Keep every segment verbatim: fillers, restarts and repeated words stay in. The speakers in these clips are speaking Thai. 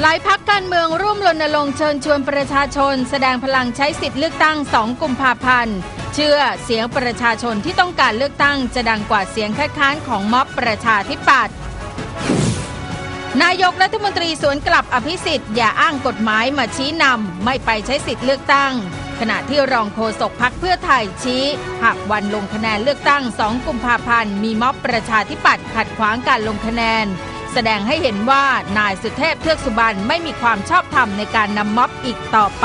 ายพรรคการเมืองร่วมรณรงค์เชิญชวนประชาชนแสดงพลังใช้สิทธิเลือกตั้งสองกุมภาพันธ์เชื่อเสียงประชาชนที่ต้องการเลือกตั้งจะดังกว่าเสียงคัดค้านของม็อบประชาธิปัตย์นายกรัฐมนตรีสวนกลับอภิสิทธิ์อย่าอ้างกฎหมายมาชี้นำไม่ไปใช้สิทธิเลือกตั้งขณะที่รองโฆษกพรรคเพื่อไทยชี้หากวันลงคะแนนเลือกตั้งสองกุมภาพันธ์มีม็อบประชาธิปัตย์ขัดขวางการลงคะแนนแสดงให้เห็นว่านายสุเทพเทือกสุบรรณไม่มีความชอบธรรมในการนำม็อบอีกต่อไป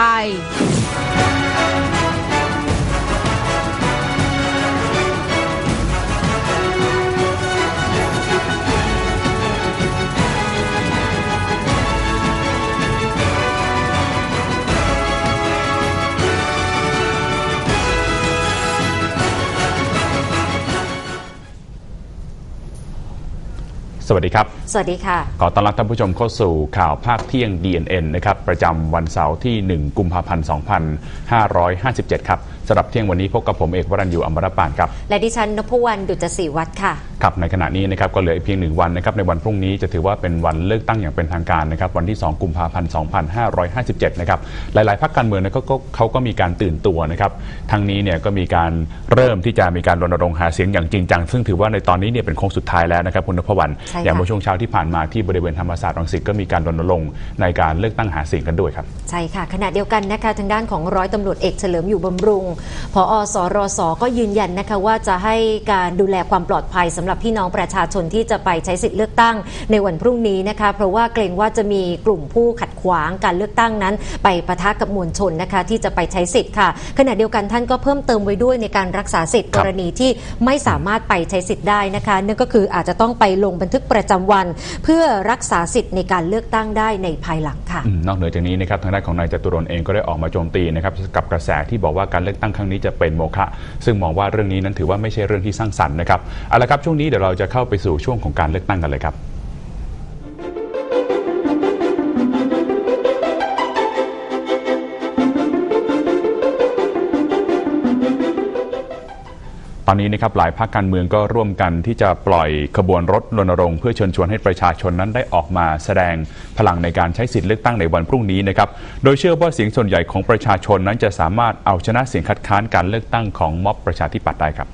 สวัสดีครับสวัสดีค่ะขอต้อนรับท่านผู้ชมเข้าสู่ข่าวภาคเที่ยง ดี เอ็น เอ็น นะครับประจำวันเสาร์ที่หนึ่งกุมภาพันธ์สองพันห้าร้อยห้าสิบเจ็ดครับสำหรับเที่ยงวันนี้พบกับผมเอกวรัญญูอมรปานครับและดิฉันนภวรรณดุจศรีวัฒน์ค่ะครับในขณะนี้นะครับก็เหลือเพียงหนึ่งวันนะครับในวันพรุ่งนี้จะถือว่าเป็นวันเลือกตั้งอย่างเป็นทางการนะครับวันที่สองกุมภาพันธ์สองพันห้าร้อยห้าสิบเจ็ดนะครับหลายๆพรรคการเมืองเนี่ยก็เขาก็มีการตื่นตัวนะครับทั้งนี้เนี่ยก็มีการเริ่มที่จะมีการรณรงค์หาเสียงอย่างจริงจังซึ่งถือว่าในตอนนี้เนี่ยเป็นโค้งสุดท้ายแล้วนะครับคุณนภวรรณอย่างเมื่อช่วงเช้าที่ผ่านมาที่บริเวณธรรมศาสตร์รังสิตก็มีการรณรงค์ในการเลือกตั้งหาเสียงกันด้วยครับใช่ค่ะขณะเดียวกันนะคะทางด้านของร้อยตำรวจเอกเฉลิมอยู่บำรุงผอ.สรส.ก็ยืนยันนะคะว่าจะให้การดูแลความปลอดภัยสำหรับพี่น้องประชาชนที่จะไปใช้สิทธิ์เลือกตั้งในวันพรุ่งนี้นะคะเพราะว่าเกรงว่าจะมีกลุ่มผู้ขัดขวางการเลือกตั้งนั้นไปปะทะกับมวลชนนะคะที่จะไปใช้สิทธิ์ค่ะขณะเดียวกันท่านก็เพิ่มเติมไว้ด้วยในการรักษาสิทธิ์กรณีที่ไม่สามารถไปใช้สิทธิ์ได้นะคะนั่นก็คืออาจจะต้องไปลงบันทึกประจำวันเพื่อรักษาสิทธิ์ในการเลือกตั้งได้ในภายหลังค่ะนอกเหนือจากนี้นะครับทางด้านของนายจตุรนต์เองก็ได้ออกมาโจมตีนะครับกับกระแสที่บอกว่าการเลือกตั้งครั้งนี้จะเป็นโมฆะซึ่งมองว่าเรื่องนี้นั้นถือว่าไม่ใช่เรื่องที่สร้างสรรค์นะครับเอาละครับช่วงนี้เดี๋ยวเราจะเข้าไปสู่ช่วงของการเลือกตั้งกันเลยครับตอนนี้นะครับหลายพรรคการเมืองก็ร่วมกันที่จะปล่อยขบวนรถรณรงค์เพื่อเชิญชวนให้ประชาชนนั้นได้ออกมาแสดงพลังในการใช้สิทธิเลือกตั้งในวันพรุ่งนี้นะครับโดยเชื่อว่าเสียงส่วนใหญ่ของประชาชนนั้นจะสามารถเอาชนะเสียงคัดค้านการเลือกตั้งของม็อบประชาธิปัตย์ได้ครับ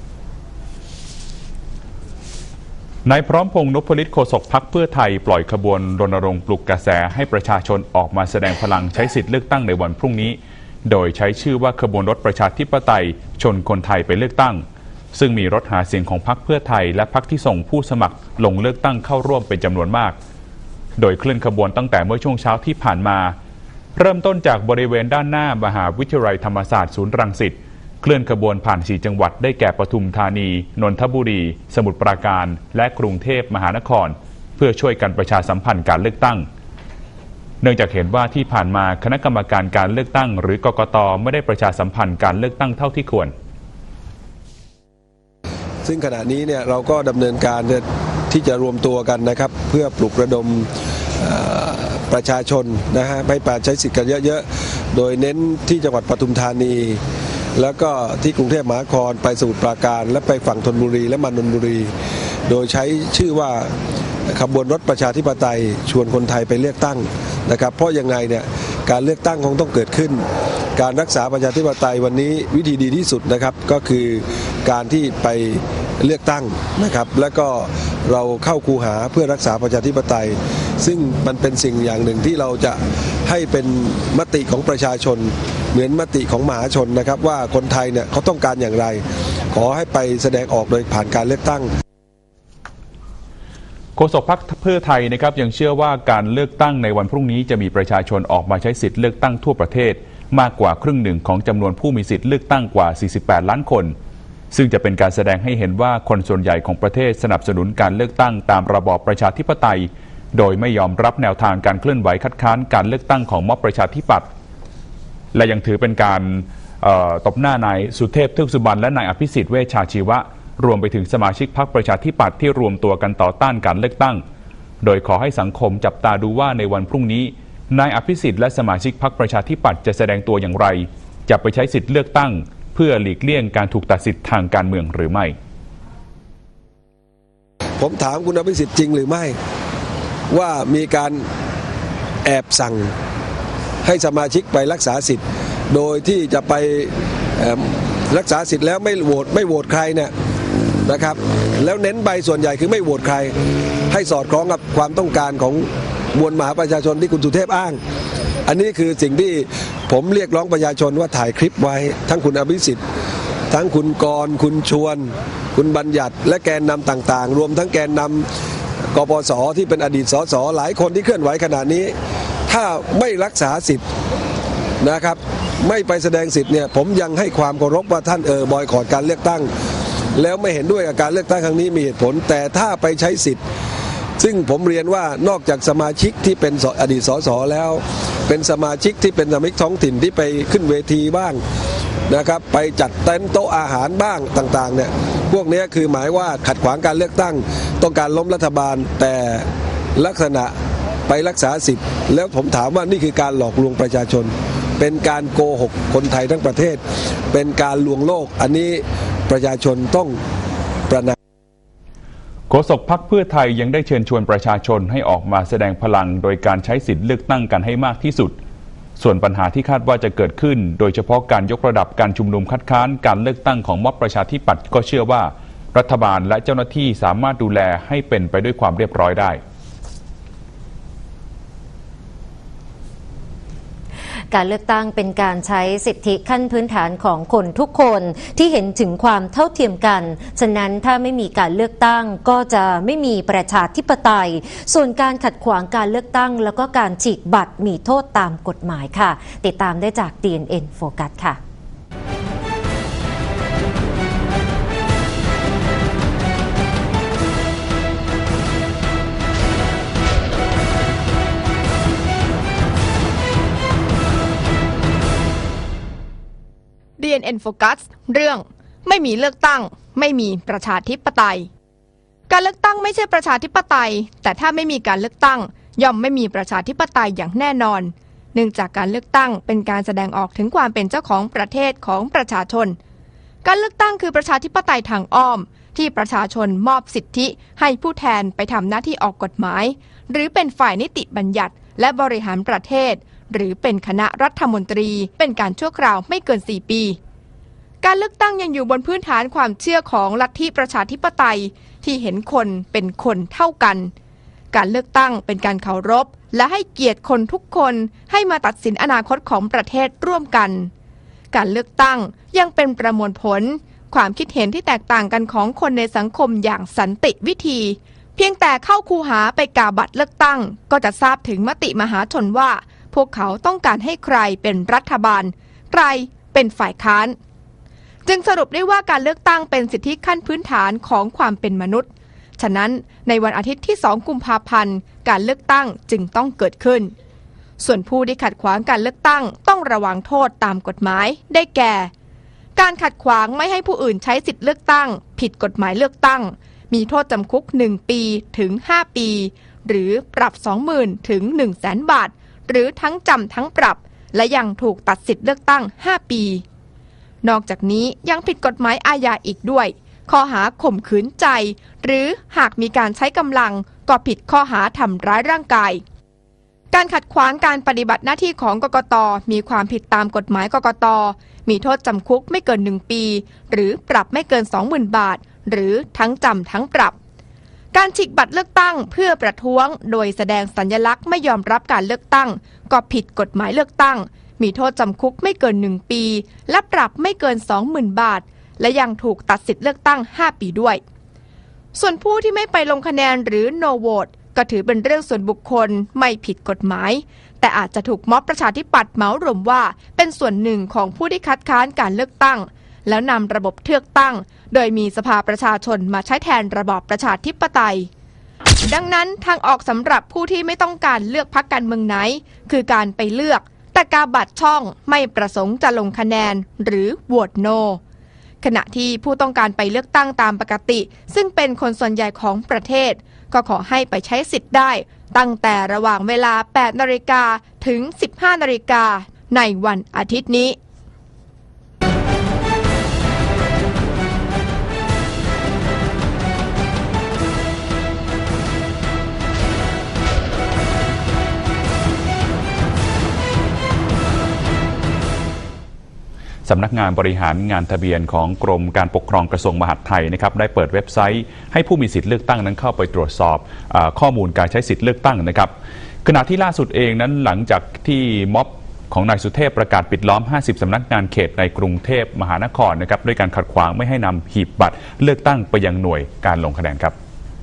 นายพร้อมพงษ์นพฤทธิ์โฆษกพรรคเพื่อไทยปล่อยขบวนรณรงค์ปลุกกระแสให้ประชาชนออกมาแสดงพลังใช้สิทธิเลือกตั้งในวันพรุ่งนี้โดยใช้ชื่อว่าขบวนรถประชาธิปไตยชนคนไทยไปเลือกตั้งซึ่งมีรถหาเสียงของพรรคเพื่อไทยและพรรคที่ส่งผู้สมัครลงเลือกตั้งเข้าร่วมเป็นจำนวนมากโดยเคลื่อนขบวนตั้งแต่เมื่อช่วงเช้าที่ผ่านมาเริ่มต้นจากบริเวณด้านหน้ามหาวิทยาลัยธรรมศาสตร์ศูนย์รังสิตเคลื่อนขบวนผ่านสี่จังหวัดได้แก่ปทุมธานีนนทบุรีสมุทรปราการและกรุงเทพมหานครเพื่อช่วยกันประชาสัมพันธ์การเลือกตั้งเนื่องจากเห็นว่าที่ผ่านมาคณะกรรมการการเลือกตั้งหรือกกต.ไม่ได้ประชาสัมพันธ์การเลือกตั้งเท่าที่ควรซึ่งขณะนี้เนี่ยเราก็ดำเนินการที่จะรวมตัวกันนะครับเพื่อปลุกระดมประชาชนนะฮะให้ไปใช้สิทธิ์กันเยอะๆโดยเน้นที่จังหวัดปทุมธานีแล้วก็ที่กรุงเทพมหานครไปสมุทรปราการและไปฝั่งธนบุรีและมานนบุรีโดยใช้ชื่อว่าขบวนรถประชาธิปไตยชวนคนไทยไปเลือกตั้งนะครับเพราะยังไงเนี่ยการเลือกตั้งคงต้องเกิดขึ้นการรักษาประชาธิปไตยวันนี้วิธีดีที่สุดนะครับก็คือการที่ไปเลือกตั้งนะครับแล้วก็เราเข้าคูหาเพื่อรักษาประชาธิปไตยซึ่งมันเป็นสิ่งอย่างหนึ่งที่เราจะให้เป็นมติของประชาชนเหมือนมติของมหาชนนะครับว่าคนไทยเนี่ยเขาต้องการอย่างไรขอให้ไปแสดงออกโดยผ่านการเลือกตั้งโฆษกพรรคเพื่อไทยนะครับยังเชื่อว่าการเลือกตั้งในวันพรุ่งนี้จะมีประชาชนออกมาใช้สิทธิ์เลือกตั้งทั่วประเทศมากกว่าครึ่งหนึ่งของจำนวนผู้มีสิทธิ์เลือกตั้งกว่าสี่สิบแปดล้านคนซึ่งจะเป็นการแสดงให้เห็นว่าคนส่วนใหญ่ของประเทศสนับสนุนการเลือกตั้งตามระบอบประชาธิปไตยโดยไม่ยอมรับแนวทางการเคลื่อนไหวคัดค้านการเลือกตั้งของม็อบประชาธิปัตย์และยังถือเป็นการตบหน้านายสุเทพเทือกสุบรรณและนายอภิสิทธิ์เวชชาชีวะรวมไปถึงสมาชิกพรรคประชาธิปัตย์ที่รวมตัวกันต่อต้านการเลือกตั้งโดยขอให้สังคมจับตาดูว่าในวันพรุ่งนี้นายอภิสิทธิ์และสมาชิกพรรคประชาธิปัตย์จะแสดงตัวอย่างไรจะไปใช้สิทธิ์เลือกตั้งเพื่อหลีกเลี่ยงการถูกตัดสิทธิ์ทางการเมืองหรือไม่ผมถามคุณอภิสิทธิ์จริงหรือไม่ว่ามีการแอบสั่งให้สมาชิกไปรักษาสิทธิ์โดยที่จะไปรักษาสิทธิ์แล้วไม่โหวตไม่โหวตใครเนี่ยนะครับแล้วเน้นใบส่วนใหญ่คือไม่โหวตใครให้สอดคล้องกับความต้องการของมวลมหาประชาชนที่คุณสุเทพอ้างอันนี้คือสิ่งที่ผมเรียกร้องประชาชนว่าถ่ายคลิปไว้ทั้งคุณอภิสิทธิ์ทั้งคุณกรณ์คุณชวนคุณบัญญัติและแกนนำต่างๆรวมทั้งแกนนำกปสที่เป็นอดีตสสหลายคนที่เคลื่อนไหวขณะนี้ถ้าไม่รักษาสิทธิ์นะครับไม่ไปแสดงสิทธิ์เนี่ยผมยังให้ความเคารพว่าท่านเออบอยคอตการเลือกตั้งแล้วไม่เห็นด้วยกับการเลือกตั้งครั้งนี้มีเหตุผลแต่ถ้าไปใช้สิทธิ์ซึ่งผมเรียนว่านอกจากสมาชิกที่เป็นอดีตสสแล้วเป็นสมาชิกที่เป็นสมาชิกท้องถิ่นที่ไปขึ้นเวทีบ้างนะครับไปจัดเต็นท์โต๊ะอาหารบ้างต่างๆเนี่ยพวกนี้คือหมายว่าขัดขวางการเลือกตั้งต้องการล้มรัฐบาลแต่ลักษณะไปรักษาสิทธิ์แล้วผมถามว่านี่คือการหลอกลวงประชาชนเป็นการโกหกคนไทยทั้งประเทศเป็นการลวงโลกอันนี้ประชาชนต้องประนามโฆษกพรรคเพื่อไทยยังได้เชิญชวนประชาชนให้ออกมาแสดงพลังโดยการใช้สิทธิ์เลือกตั้งกันให้มากที่สุดส่วนปัญหาที่คาดว่าจะเกิดขึ้นโดยเฉพาะการยกระดับการชุมนุมคัดค้านการเลือกตั้งของม็อบประชาธิปัตย์ก็เชื่อว่ารัฐบาลและเจ้าหน้าที่สามารถดูแลให้เป็นไปด้วยความเรียบร้อยได้การเลือกตั้งเป็นการใช้สิทธิขั้นพื้นฐานของคนทุกคนที่เห็นถึงความเท่าเทียมกันฉะนั้นถ้าไม่มีการเลือกตั้งก็จะไม่มีประชาธิปไตยส่วนการขัดขวางการเลือกตั้งแล้วก็การฉีกบัตรมีโทษตามกฎหมายค่ะติดตามได้จาก ดี เอ็น เอ็น Focus ค่ะดี เอ็น เอ็น Focus เรื่องไม่มีเลือกตั้งไม่มีประชาธิปไตยการเลือกตั้งไม่ใช่ประชาธิปไตยแต่ถ้าไม่มีการเลือกตั้งย่อมไม่มีประชาธิปไตยอย่างแน่นอนเนื่องจากการเลือกตั้งเป็นการแสดงออกถึงความเป็นเจ้าของประเทศของประชาชนการเลือกตั้งคือประชาธิปไตยทางอ้อมที่ประชาชนมอบสิทธิให้ผู้แทนไปทำหน้าที่ออกกฎหมายหรือเป็นฝ่ายนิติบัญญัติและบริหารประเทศหรือเป็นคณะรัฐมนตรีเป็นการชั่วคราวไม่เกินสี่ปีการเลือกตั้งยังอยู่บนพื้นฐานความเชื่อของลัทธิประชาธิปไตยที่เห็นคนเป็นคนเท่ากันการเลือกตั้งเป็นการเคารพและให้เกียรติคนทุกคนให้มาตัดสินอนาคตของประเทศร่วมกันการเลือกตั้งยังเป็นประมวลผลความคิดเห็นที่แตกต่างกันของคนในสังคมอย่างสันติวิธีเพียงแต่เข้าคูหาไปกาบัตรเลือกตั้งก็จะทราบถึงมติมหาชนว่าพวกเขาต้องการให้ใครเป็นรัฐบาลใครเป็นฝ่ายค้านจึงสรุปได้ว่าการเลือกตั้งเป็นสิทธิขั้นพื้นฐานของความเป็นมนุษย์ฉะนั้นในวันอาทิตย์ที่สองกุมภาพันธ์การเลือกตั้งจึงต้องเกิดขึ้นส่วนผู้ที่ขัดขวางการเลือกตั้งต้องระวังโทษตามกฎหมายได้แก่การขัดขวางไม่ให้ผู้อื่นใช้สิทธิเลือกตั้งผิดกฎหมายเลือกตั้งมีโทษจำคุกหนึ่งปีถึงห้าปีหรือปรับ สองหมื่น ถึง หนึ่งแสน บาทหรือทั้งจำทั้งปรับและยังถูกตัดสิทธิเลือกตั้งห้าปีนอกจากนี้ยังผิดกฎหมายอาญาอีกด้วยข้อหาข่มขืนใจหรือหากมีการใช้กำลังก็ผิดข้อหาทำร้ายร่างกายการขัดขวางการปฏิบัติหน้าที่ของกกต.มีความผิดตามกฎหมายกกต.มีโทษจำคุกไม่เกินหนึ่งปีหรือปรับไม่เกิน สองหมื่น บาทหรือทั้งจำทั้งปรับการฉีกบัตรเลือกตั้งเพื่อประท้วงโดยแสดงสัญลักษณ์ไม่ยอมรับการเลือกตั้งก็ผิดกฎหมายเลือกตั้งมีโทษจำคุกไม่เกินหนึ่งปีและปรับไม่เกิน สองหมื่น บาทและยังถูกตัดสิทธิ์เลือกตั้งห้าปีด้วยส่วนผู้ที่ไม่ไปลงคะแนนหรือ no vote ก็ถือเป็นเรื่องส่วนบุคคลไม่ผิดกฎหมายแต่อาจจะถูกม็อบประชาธิปัตย์เหมารวมว่าเป็นส่วนหนึ่งของผู้ที่คัดค้านการเลือกตั้งแล้วนำระบบเลือกตั้งโดยมีสภาประชาชนมาใช้แทนระบอบประชาธิปไตยดังนั้นทางออกสำหรับผู้ที่ไม่ต้องการเลือกพรรคการเมืองไหนคือการไปเลือกแต่กาบัตรช่องไม่ประสงค์จะลงคะแนนหรือโหวตโนขณะที่ผู้ต้องการไปเลือกตั้งตามปกติซึ่งเป็นคนส่วนใหญ่ของประเทศก็ขอให้ไปใช้สิทธิ์ได้ตั้งแต่ระหว่างเวลา แปดนาฬิกา ถึง สิบห้านาฬิกาในวันอาทิตย์นี้สำนักงานบริหารงานทะเบียนของกรมการปกครองกระทรวงมหาดไทยนะครับได้เปิดเว็บไซต์ให้ผู้มีสิทธิ์เลือกตั้งนั้นเข้าไปตรวจสอบเอ่อข้อมูลการใช้สิทธิ์เลือกตั้งนะครับขณะที่ล่าสุดเองนั้นหลังจากที่ม็อบของนายสุเทพประกาศปิดล้อมห้าสิบสำนักงานเขตในกรุงเทพมหานครนะครับด้วยการขัดขวางไม่ให้นำหีบบัตรเลือกตั้งไปยังหน่วยการลงคะแนนครับ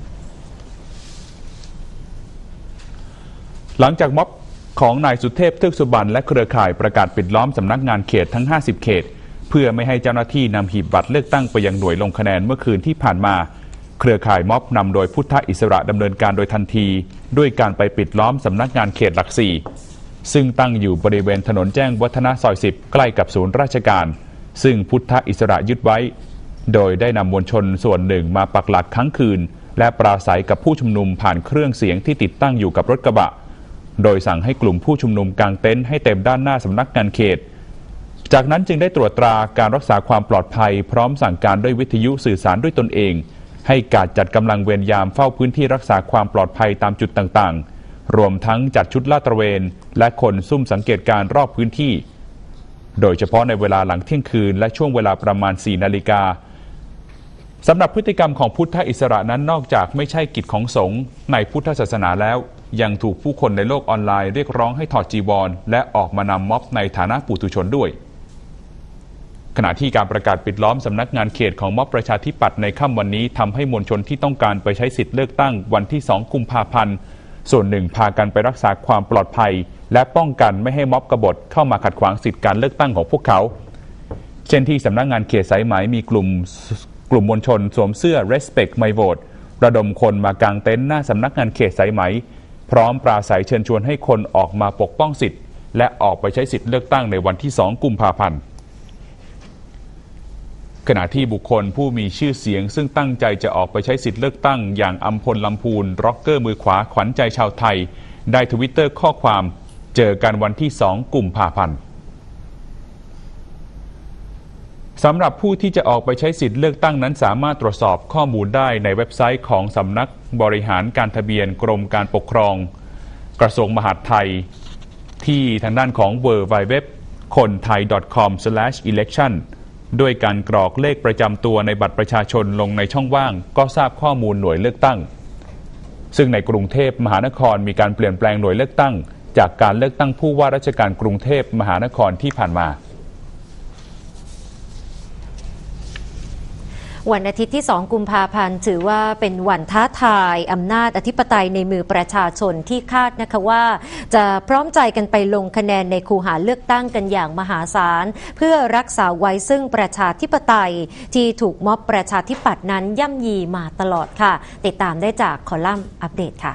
หลังจากม็อบของนายสุเทพเทือกสุบรรณและเครือข่ายประกาศปิดล้อมสำนักงานเขตทั้งห้าสิบเขตเพื่อไม่ให้เจ้าหน้าที่นำหีบบัตรเลือกตั้งไปยังหน่วยลงคะแนนเมื่อคืนที่ผ่านมาเครือข่ายม็อบนำโดยพุทธอิสระดำเนินการโดยทันทีด้วยการไปปิดล้อมสำนักงานเขตหลักสี่ซึ่งตั้งอยู่บริเวณถนนแจ้งวัฒนะซอยสิบใกล้กับศูนย์ราชการซึ่งพุทธอิสระยึดไว้โดยได้นำมวลชนส่วนหนึ่งมาปักหลักค้างคืนและปราศัยกับผู้ชุมนุมผ่านเครื่องเสียงที่ติดตั้งอยู่กับรถกระบะโดยสั่งให้กลุ่มผู้ชุมนุมกางเต็นท์ให้เต็มด้านหน้าสำนักงานเขตจากนั้นจึงได้ตรวจตราการรักษาความปลอดภัยพร้อมสั่งการด้วยวิทยุสื่อสารด้วยตนเองให้การจัดกำลังเวรยามเฝ้าพื้นที่รักษาความปลอดภัยตามจุดต่างๆรวมทั้งจัดชุดลาดตระเวนและคนซุ่มสังเกตการรอบพื้นที่โดยเฉพาะในเวลาหลังเที่ยงคืนและช่วงเวลาประมาณสี่นาฬิกาสำหรับพฤติกรรมของพุทธอิสระนั้นนอกจากไม่ใช่กิจของสงฆ์ในพุทธศาสนาแล้วยังถูกผู้คนในโลกออนไลน์เรียกร้องให้ถอดจีวรและออกมานำม็อบในฐานะปุถุชนด้วยขณะที่การประกาศปิดล้อมสำนักงานเขตของม็อบประชาธิปัตย์ในค่ำวันนี้ทำให้มวลชนที่ต้องการไปใช้สิทธิ์เลือกตั้งวันที่สองกุมภาพันธ์ส่วนหนึ่งพากันไปรักษาความปลอดภัยและป้องกันไม่ให้ม็อบกบฏเข้ามาขัดขวางสิทธิการเลือกตั้งของพวกเขาเช่นที่สำนักงานเขตสายไหมมีกลุ่มกลุ่มมวลชนสวมเสื้อ Respect My Vote ระดมคนมากางเต็นท์หน้าสำนักงานเขตสายไหมพร้อมปราศัยเชิญชวนให้คนออกมาปกป้องสิทธิ์และออกไปใช้สิทธิ์เลือกตั้งในวันที่สองกุมภาพันธ์ขณะที่บุคคลผู้มีชื่อเสียงซึ่งตั้งใจจะออกไปใช้สิทธิ์เลือกตั้งอย่างอัมพลลำพูนร็อกเกอร์มือขวาขวัญใจชาวไทยได้ทวิตเตอร์ข้อความเจอกันวันที่สองกุมภาพันธ์สำหรับผู้ที่จะออกไปใช้สิทธิ์เลือกตั้งนั้นสามารถตรวจสอบข้อมูลได้ในเว็บไซต์ของสำนักบริหารการทะเบียนกรมการปกครองกระทรวงมหาดไทยที่ทางด้านของ ดับเบิลยู ดับเบิลยู ดับเบิลยู ดอท คนไทย ดอท คอม สแลช อีเลคชั่น ด้วยการกรอกเลขประจำตัวในบัตรประชาชนลงในช่องว่างก็ทราบข้อมูลหน่วยเลือกตั้งซึ่งในกรุงเทพมหานครมีการเปลี่ยนแปลงหน่วยเลือกตั้งจากการเลือกตั้งผู้ว่าราชการกรุงเทพมหานครที่ผ่านมาวันอาทิตย์ที่สองกุมภาพันธ์ถือว่าเป็นวันท้าทายอำนาจอธิปไตยในมือประชาชนที่คาดนะคะว่าจะพร้อมใจกันไปลงคะแนนในคูหาเลือกตั้งกันอย่างมหาศาลเพื่อรักษาไว้ซึ่งประชาธิปไตยที่ถูกม็อบประชาธิปัตย์นั้นย่ำยีมาตลอดค่ะติดตามได้จากคอลัมน์อัปเดตค่ะ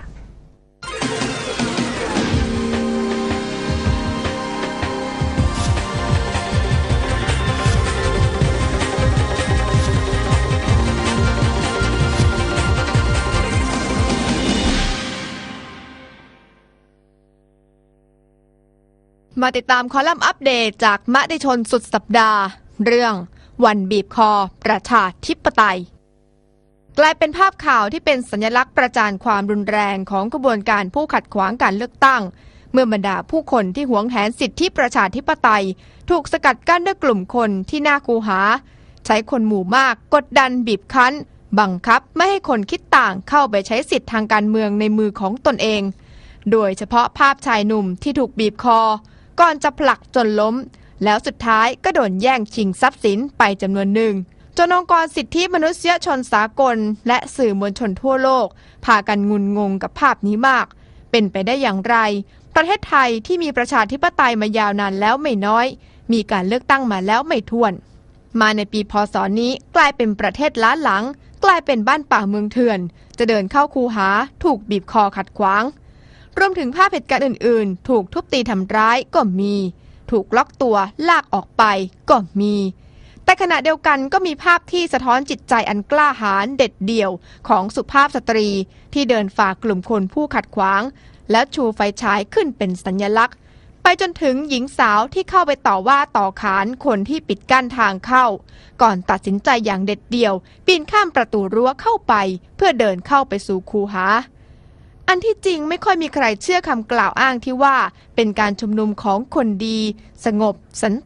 มาติดตามคอลัมน์อัปเดตจากมติชนสุดสัปดาห์เรื่องวันบีบคอประชาธิปไตยกลายเป็นภาพข่าวที่เป็นสัญลักษณ์ประจานความรุนแรงของกระบวนการผู้ขัดขวางการเลือกตั้งเมื่อบรรดาผู้คนที่หวงแหนสิทธิประชาธิปไตยถูกสกัดกั้นด้วยกลุ่มคนที่น่าคูหาใช้คนหมู่มากกดดันบีบคั้นบังคับไม่ให้คนคิดต่างเข้าไปใช้สิทธิทางการเมืองในมือของตนเองโดยเฉพาะภาพชายหนุ่มที่ถูกบีบคอก่อนจะผลักจนล้มแล้วสุดท้ายก็โดนแย่งชิงทรัพย์สินไปจำนวนหนึ่งจนองค์กรสิทธิมนุษยชนสากลและสื่อมวลชนทั่วโลกพากันงุนงงกับภาพนี้มากเป็นไปได้อย่างไรประเทศไทยที่มีประชาธิปไตยมายาวนานแล้วไม่น้อยมีการเลือกตั้งมาแล้วไม่ถ้วนมาในปีพ.ศ.นี้กลายเป็นประเทศล้าหลังกลายเป็นบ้านป่าเมืองเถื่อนจะเดินเข้าคูหาถูกบีบคอขัดขวางรวมถึงภาพเหตุการณ์อื่นๆถูกทุบตีทำร้ายก็มีถูกล็อกตัวลากออกไปก็มีแต่ขณะเดียวกันก็มีภาพที่สะท้อนจิตใจอันกล้าหาญเด็ดเดี่ยวของสุภาพสตรีที่เดินฝ่ากลุ่มคนผู้ขัดขวางและชูไฟฉายขึ้นเป็นสัญลักษณ์ไปจนถึงหญิงสาวที่เข้าไปต่อว่าต่อขานคนที่ปิดกั้นทางเข้าก่อนตัดสินใจอย่างเด็ดเดี่ยวปีนข้ามประตูรั้วเข้าไปเพื่อเดินเข้าไปสู่คูหาอันที่จริงไม่ค่อยมีใครเชื่อคำกล่าวอ้างที่ว่าเป็นการชุมนุมของคนดีสงบสันติ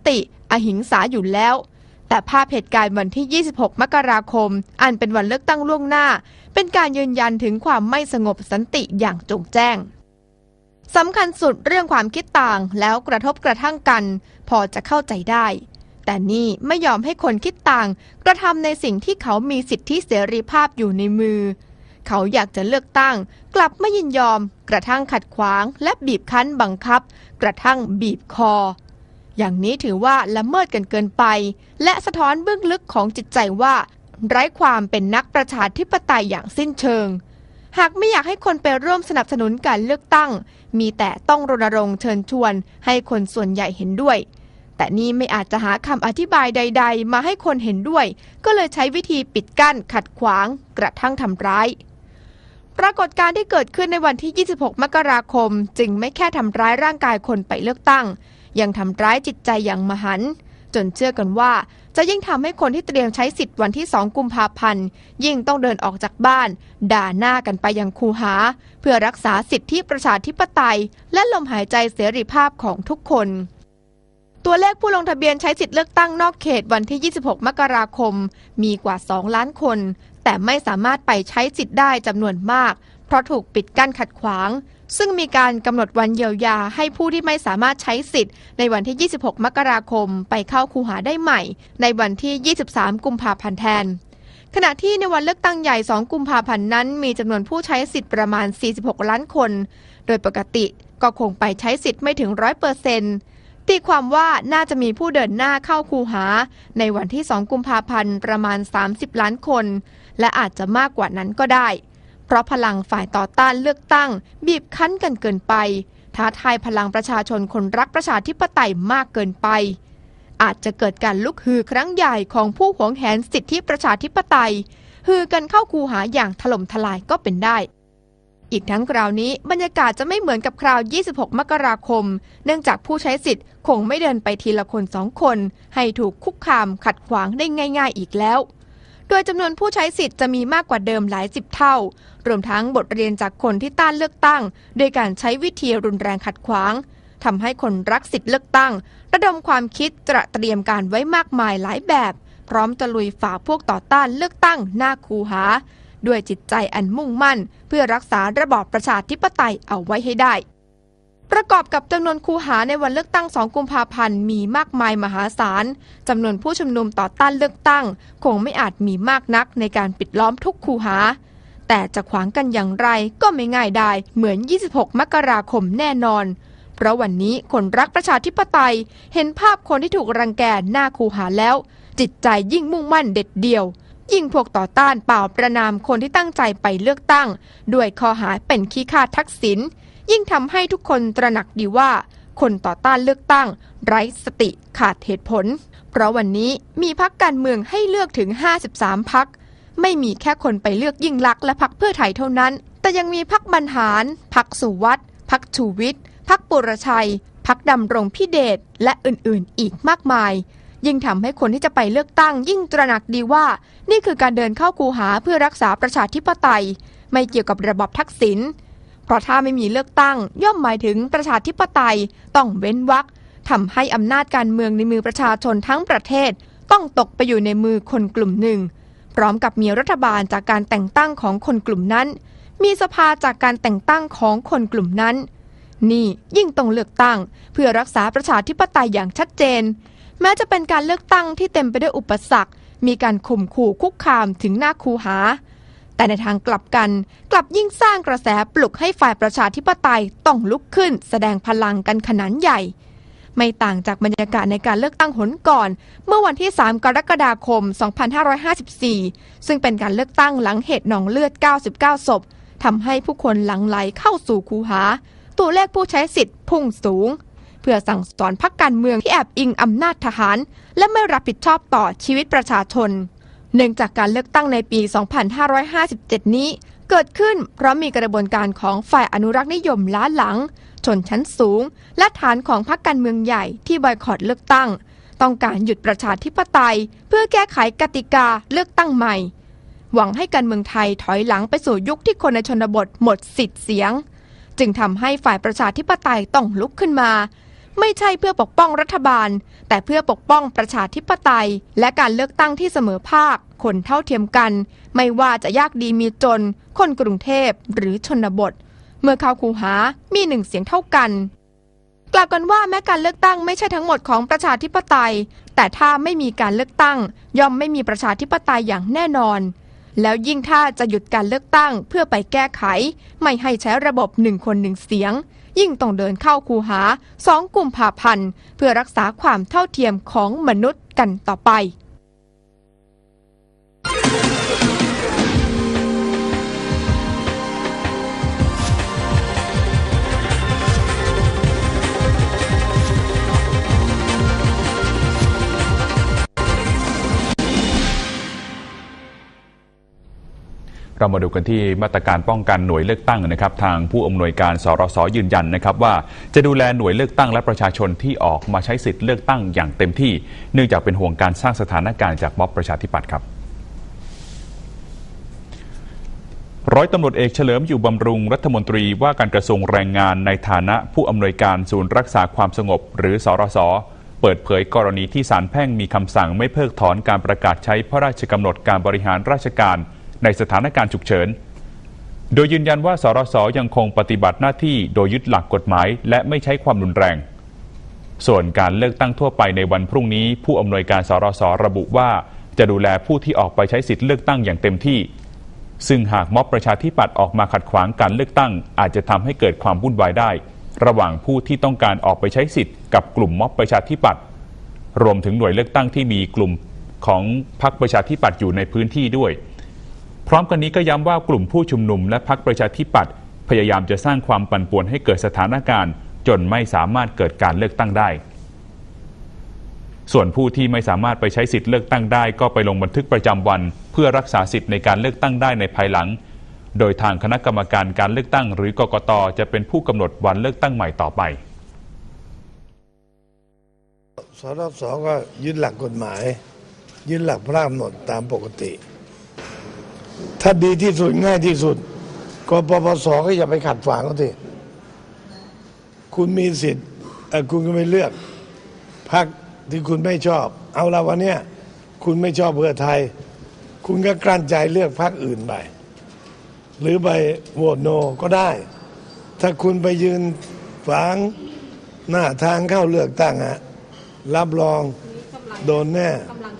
อหิงสาอยู่แล้วแต่ภาพเหตุการณ์วันที่ยี่สิบหกมกราคมอันเป็นวันเลือกตั้งล่วงหน้าเป็นการยืนยันถึงความไม่สงบสันติอย่างโจ่งแจ้งสำคัญสุดเรื่องความคิดต่างแล้วกระทบกระทั่งกันพอจะเข้าใจได้แต่นี่ไม่ยอมให้คนคิดต่างกระทำในสิ่งที่เขามีสิทธิเสรีภาพอยู่ในมือเขาอยากจะเลือกตั้งกลับไม่ยินยอมกระทั่งขัดขวางและบีบคั้นบังคับกระทั่งบีบคออย่างนี้ถือว่าละเมิดกันเกินไปและสะท้อนเบื้องลึกของจิตใจว่าไร้ความเป็นนักประชาธิปไตยอย่างสิ้นเชิงหากไม่อยากให้คนไปร่วมสนับสนุนการเลือกตั้งมีแต่ต้องรณรงค์เชิญชวนให้คนส่วนใหญ่เห็นด้วยแต่นี่ไม่อาจจะหาคำอธิบายใดๆมาให้คนเห็นด้วยก็เลยใช้วิธีปิดกั้นขัดขวางกระทั่งทำร้ายปรากฏการณ์ที่เกิดขึ้นในวันที่ยี่สิบหกมกราคมจึงไม่แค่ทำร้ายร่างกายคนไปเลือกตั้งยังทำร้ายจิตใจอย่างมหันต์จนเชื่อกันว่าจะยิ่งทำให้คนที่เตรียมใช้สิทธิ์วันที่สองกุมภาพันธ์ยิ่งต้องเดินออกจากบ้านด่าหน้ากันไปยังคูหาเพื่อรักษาสิทธิประชาธิปไตยและลมหายใจเสรีภาพของทุกคนตัวเลขผู้ลงทะเบียนใช้สิทธิเลือกตั้งนอกเขตวันที่ยี่สิบหกมกราคมมีกว่าสองล้านคนแต่ไม่สามารถไปใช้สิทธิ์ได้จำนวนมากเพราะถูกปิดกั้นขัดขวางซึ่งมีการกำหนดวันเยียวยาให้ผู้ที่ไม่สามารถใช้สิทธิ์ในวันที่ยี่สิบหกมกราคมไปเข้าคูหาได้ใหม่ในวันที่ยี่สิบสามกุมภาพันธ์แทนขณะที่ในวันเลือกตั้งใหญ่สองกุมภาพันธ์นั้นมีจำนวนผู้ใช้สิทธิ์ประมาณสี่สิบหกล้านคนโดยปกติก็คงไปใช้สิทธิ์ไม่ถึง ร้อยเปอร์เซ็นต์ ตีความว่าน่าจะมีผู้เดินหน้าเข้าคูหาในวันที่สองกุมภาพันธ์ประมาณสามสิบล้านคนและอาจจะมากกว่านั้นก็ได้เพราะพลังฝ่ายต่อต้านเลือกตั้งบีบคั้นกันเกินไปท้าทายพลังประชาชนคนรักประชาธิปไตยมากเกินไปอาจจะเกิดการลุกฮือครั้งใหญ่ของผู้หวงแหนสิทธิประชาธิปไตยฮือกันเข้าคูหาอย่างถล่มทลายก็เป็นได้อีกทั้งคราวนี้บรรยากาศจะไม่เหมือนกับคราวยี่สิบหกมกราคมเนื่องจากผู้ใช้สิทธิ์คงไม่เดินไปทีละคนสองคนให้ถูกคุกคามขัดขวางได้ง่ายๆอีกแล้วโดยจำนวนผู้ใช้สิทธิ์จะมีมากกว่าเดิมหลายสิบเท่ารวมทั้งบทเรียนจากคนที่ต้านเลือกตั้งโดยการใช้วิธีรุนแรงขัดขวางทำให้คนรักสิทธิ์เลือกตั้งระดมความคิดตระเตรียมการไว้มากมายหลายแบบพร้อมจะลุยฝ่าพวกต่อต้านเลือกตั้งหน้าคูหาด้วยจิตใจอันมุ่งมั่นเพื่อรักษาระบอบประชาธิปไตยเอาไว้ให้ได้ประกอบกับจำนวนคูหาในวันเลือกตั้งสองกุมภาพันธ์มีมากมายมหาศาลจำนวนผู้ชุมนุมต่อต้านเลือกตั้งคงไม่อาจมีมากนักในการปิดล้อมทุกคูหาแต่จะขวางกันอย่างไรก็ไม่ง่ายได้เหมือนยี่สิบหกมกราคมแน่นอนเพราะวันนี้คนรักประชาธิปไตยเห็นภาพคนที่ถูกรังแกหน้าคูหาแล้วจิตใจยิ่งมุ่งมั่นเด็ดเดี่ยวยิ่งพวกต่อต้านเปล่าประนามคนที่ตั้งใจไปเลือกตั้งด้วยข้อหาเป็นขี้ข้าทักษิณยิ่งทำให้ทุกคนตระหนักดีว่าคนต่อต้านเลือกตั้งไร้สติขาดเหตุผลเพราะวันนี้มีพรรคการเมืองให้เลือกถึงห้าสิบสามพรรคไม่มีแค่คนไปเลือกยิ่งลักษณ์และพรรคเพื่อไทยเท่านั้นแต่ยังมีพรรคบรรหารพรรคสุวัฒน์พรรคชูวิทย์พรรคปุรชัยพรรคดำรงพิเดชและอื่นๆอีกมากมายยิ่งทำให้คนที่จะไปเลือกตั้งยิ่งตระหนักดีว่านี่คือการเดินเข้าคูหาเพื่อรักษาประชาธิปไตยไม่เกี่ยวกับระบอบทักษิณเพราะถ้าไม่มีเลือกตั้งย่อมหมายถึงประชาธิปไตยต้องเว้นวรรคทำให้อำนาจการเมืองในมือประชาชนทั้งประเทศต้องตกไปอยู่ในมือคนกลุ่มหนึ่งพร้อมกับมีรัฐบาลจากการแต่งตั้งของคนกลุ่มนั้นมีสภาจากการแต่งตั้งของคนกลุ่มนั้นนี่ยิ่งต้องเลือกตั้งเพื่อรักษาประชาธิปไตยอย่างชัดเจนแม้จะเป็นการเลือกตั้งที่เต็มไปด้วยอุปสรรคมีการข่มขู่คุกคามถึงหน้าคูหาแต่ในทางกลับกันกลับยิ่งสร้างกระแสปลุกให้ฝ่ายประชาธิปไตยต้องลุกขึ้นแสดงพลังกันขนาดใหญ่ไม่ต่างจากบรรยากาศในการเลือกตั้งหนก่อนเมื่อวันที่สามกรกฎาคมสองพันห้าร้อยห้าสิบสี่ซึ่งเป็นการเลือกตั้งหลังเหตุหนองเลือดเก้าสิบเก้าศพทำให้ผู้คนหลั่งไหลเข้าสู่คูหาตัวเลขผู้ใช้สิทธิ์พุ่งสูงเพื่อสั่งสอนพรรคการเมืองที่แอบอิงอำนาจทหารและไม่รับผิดชอบต่อชีวิตประชาชนเนื่องจากการเลือกตั้งในปีสองพันห้าร้อยห้าสิบเจ็ดนี้เกิดขึ้นเพราะมีกระบวนการของฝ่ายอนุรักษ์นิยมล้าหลังชนชั้นสูงและฐานของพรรคการเมืองใหญ่ที่บอยคอตเลือกตั้งต้องการหยุดประชาธิปไตยเพื่อแก้ไขกติกาเลือกตั้งใหม่หวังให้การเมืองไทยถอยหลังไปสู่ยุคที่คนในชนบทหมดสิทธิ์เสียงจึงทำให้ฝ่ายประชาธิปไตยต้องลุกขึ้นมาไม่ใช่เพื่อปกป้องรัฐบาลแต่เพื่อปกป้องประชาธิปไตยและการเลือกตั้งที่เสมอภาคคนเท่าเทียมกันไม่ว่าจะยากดีมีจนคนกรุงเทพหรือชนบทเมื่อเข้าคูหามีหนึ่งเสียงเท่ากันกล่าวกันว่าแม้การเลือกตั้งไม่ใช่ทั้งหมดของประชาธิปไตยแต่ถ้าไม่มีการเลือกตั้งย่อมไม่มีประชาธิปไตยอย่างแน่นอนแล้วยิ่งถ้าจะหยุดการเลือกตั้งเพื่อไปแก้ไขไม่ให้ใช้ระบบหนึ่งคนหนึ่งเสียงยิ่งต้องเดินเข้าคูหาสองกุมภาพันธ์เพื่อรักษาความเท่าเทียมของมนุษย์กันต่อไปเรามาดูกันที่มาตรการป้องกันหน่วยเลือกตั้งนะครับทางผู้อำนวยการสรสยืนยันนะครับว่าจะดูแลหน่วยเลือกตั้งและประชาชนที่ออกมาใช้สิทธิ์เลือกตั้งอย่างเต็มที่เนื่องจากเป็นห่วงการสร้างสถานการณ์จากม็อบประชาธิปัตย์ครับร้อยตำรวจเอกเฉลิมอยู่บำรุงรัฐมนตรีว่าการกระทรวงแรงงานในฐานะผู้อำนวยการศูนย์รักษาความสงบหรือสรสเปิดเผยกรณีที่ศาลแพ่งมีคำสั่งไม่เพิกถอนการประกาศใช้พระราชกำหนดการบริหารราชการในสถานการณ์ฉุกเฉินโดยยืนยันว่าสรสยังคงปฏิบัติหน้าที่โดยยึดหลักกฎหมายและไม่ใช้ความรุนแรงส่วนการเลือกตั้งทั่วไปในวันพรุ่งนี้ผู้อำนวยการสรสระบุว่าจะดูแลผู้ที่ออกไปใช้สิทธิ์เลือกตั้งอย่างเต็มที่ซึ่งหากม็อบประชาธิปัตย์ออกมาขัดขวางการเลือกตั้งอาจจะทำให้เกิดความวุ่นวายได้ระหว่างผู้ที่ต้องการออกไปใช้สิทธิ์กับกลุ่มม็อบประชาธิปัตย์รวมถึงหน่วยเลือกตั้งที่มีกลุ่มของพรรคประชาธิปัตย์อยู่ในพื้นที่ด้วยพร้อมกันนี้ก็ย้ำว่ากลุ่มผู้ชุมนุมและพรรคประชาธิปัตย์พยายามจะสร้างความปั่นป่วนให้เกิดสถานการณ์จนไม่สามารถเกิดการเลือกตั้งได้ส่วนผู้ที่ไม่สามารถไปใช้สิทธิ์เลือกตั้งได้ก็ไปลงบันทึกประจำวันเพื่อรักษาสิทธิ์ในการเลือกตั้งได้ในภายหลังโดยทางคณะกรรมการการเลือกตั้งหรือกกต.จะเป็นผู้กำหนดวันเลือกตั้งใหม่ต่อไปสรสก็ยึดหลักกฎหมายยึดหลักพระราชกำหนดตามปกติถ้าดีที่สุดง่ายที่สุดกปปสก็อย่าไปขัดขวางเขาสิคุณมีสิทธิ์คุณก็ไม่เลือกพรรคที่คุณไม่ชอบเอาละวันเนี้ยคุณไม่ชอบเพื่อไทยคุณก็กลั้นใจเลือกพรรคอื่นไปหรือไปโหวตโนก็ได้ถ้าคุณไปยืนฝังหน้าทางเข้าเลือกตั้งฮะรับรองโดนแน่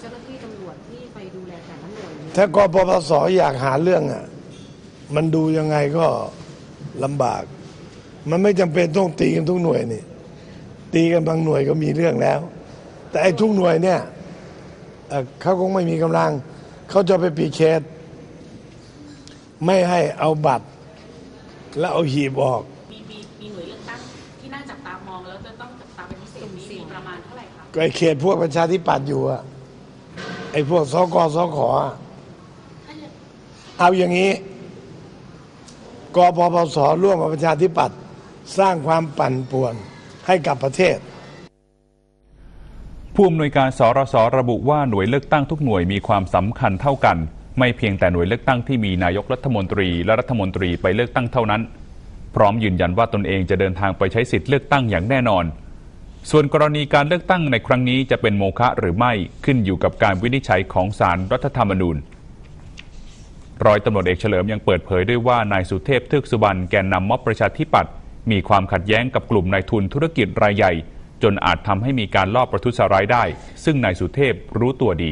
ถ้ากปปสอยากหาเรื่องอ่ะมันดูยังไงก็ลำบากมันไม่จำเป็นต้องตีกันทุกหน่วยนี่ตีกันบางหน่วยก็มีเรื่องแล้วแต่ไอ้ทุกหน่วยเนี่ยเขาคงไม่มีกำลังเขาจะไปปีเคสไม่ให้เอาบัตรแล้วเอาหีบออกมีมีมีหน่วยเลือกตั้งที่น่าจับตามองแล้วจะต้องจับตาเป็นพิเศษนี้มีประมาณเท่าไหร่ครับไอ้เขตพวกประชาธิปัตย์อยู่อะไอ้พวกสกสขเอาอย่างนี้กปปสร่วมกับประชาธิปัตย์สร้างความปั่นป่วนให้กับประเทศผู้อำนวยการสรสระบุว่าหน่วยเลือกตั้งทุกหน่วยมีความสำคัญเท่ากันไม่เพียงแต่หน่วยเลือกตั้งที่มีนายกรัฐมนตรีและรัฐมนตรีไปเลือกตั้งเท่านั้นพร้อมยืนยันว่าตนเองจะเดินทางไปใช้สิทธิ์เลือกตั้งอย่างแน่นอนส่วนกรณีการเลือกตั้งในครั้งนี้จะเป็นโมฆะหรือไม่ขึ้นอยู่กับการวินิจฉัยของศาลรัฐธรรมนูญร้อยตำรวจเอกเฉลิมยังเปิดเผยด้วยว่านายสุเทพ เทือกสุบรรณแกนนำม็อบประชาธิปัตย์มีความขัดแย้งกับกลุ่มนายทุนธุรกิจรายใหญ่จนอาจทำให้มีการลอบประทุษร้ายได้ซึ่งนายสุเทพรู้ตัวดี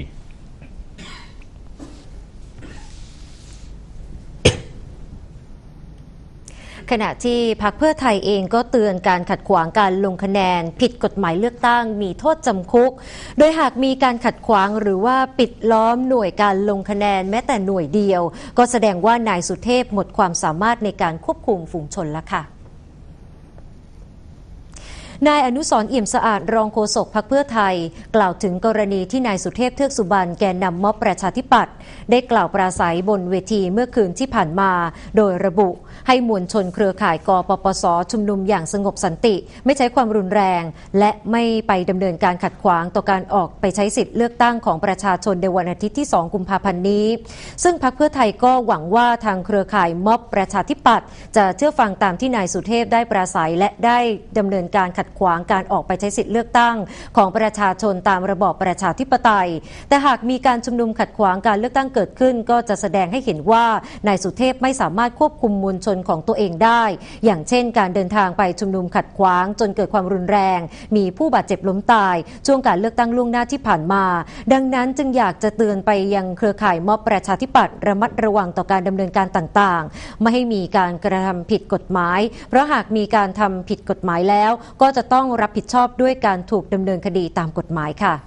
ขณะที่พรรคเพื่อไทยเองก็เตือนการขัดขวางการลงคะแนนผิดกฎหมายเลือกตั้งมีโทษจำคุกโดยหากมีการขัดขวางหรือว่าปิดล้อมหน่วยการลงคะแนนแม้แต่หน่วยเดียวก็แสดงว่านายสุเทพหมดความสามารถในการควบคุมฝูงชนแล้วค่ะนายอนุสรณ์ เอี่ยมสะอาดรองโฆษกพรรคเพื่อไทยกล่าวถึงกรณีที่นายสุเทพ เทือกสุบรรณแกนนำม็อบประชาธิปัตย์ได้กล่าวปราศัยบนเวทีเมื่อคืนที่ผ่านมาโดยระบุให้มวลชนเครือข่ายกปปสชุมนุมอย่างสงบสันติไม่ใช้ความรุนแรงและไม่ไปดำเนินการขัดขวางต่อการออกไปใช้สิทธิ์เลือกตั้งของประชาชนในวันอาทิตย์ที่สองกุมภาพันธ์นี้ซึ่งพรรคเพื่อไทยก็หวังว่าทางเครือข่ายม็อบประชาธิปัตย์จะเชื่อฟังตามที่นายสุเทพได้ปราศัยและได้ดำเนินการขัดดขวางการออกไปใช้สิทธิเลือกตั้งของประชาชนตามระบอบประชาธิปไตยแต่หากมีการชุมนุมขัดขวางการเลือกตั้งเกิดขึ้นก็จะแสดงให้เห็นว่านายสุเทพไม่สามารถควบคุมมวลชนของตัวเองได้อย่างเช่นการเดินทางไปชุมนุมขัดขวางจนเกิดความรุนแรงมีผู้บาดเจ็บล้มตายช่วงการเลือกตั้งล่วงหน้าที่ผ่านมาดังนั้นจึงอยากจะเตือนไปยังเครือข่ายม็อบประชาธิปัตย์ระมัดระวังต่อการดำเนินการต่างๆไม่ให้มีการกระทำผิดกฎหมายเพราะหากมีการทำผิดกฎหมายแล้วก็จะต้องรับผิดชอบด้วยการถูกดำเนินคดีตามกฎหมายค่ะ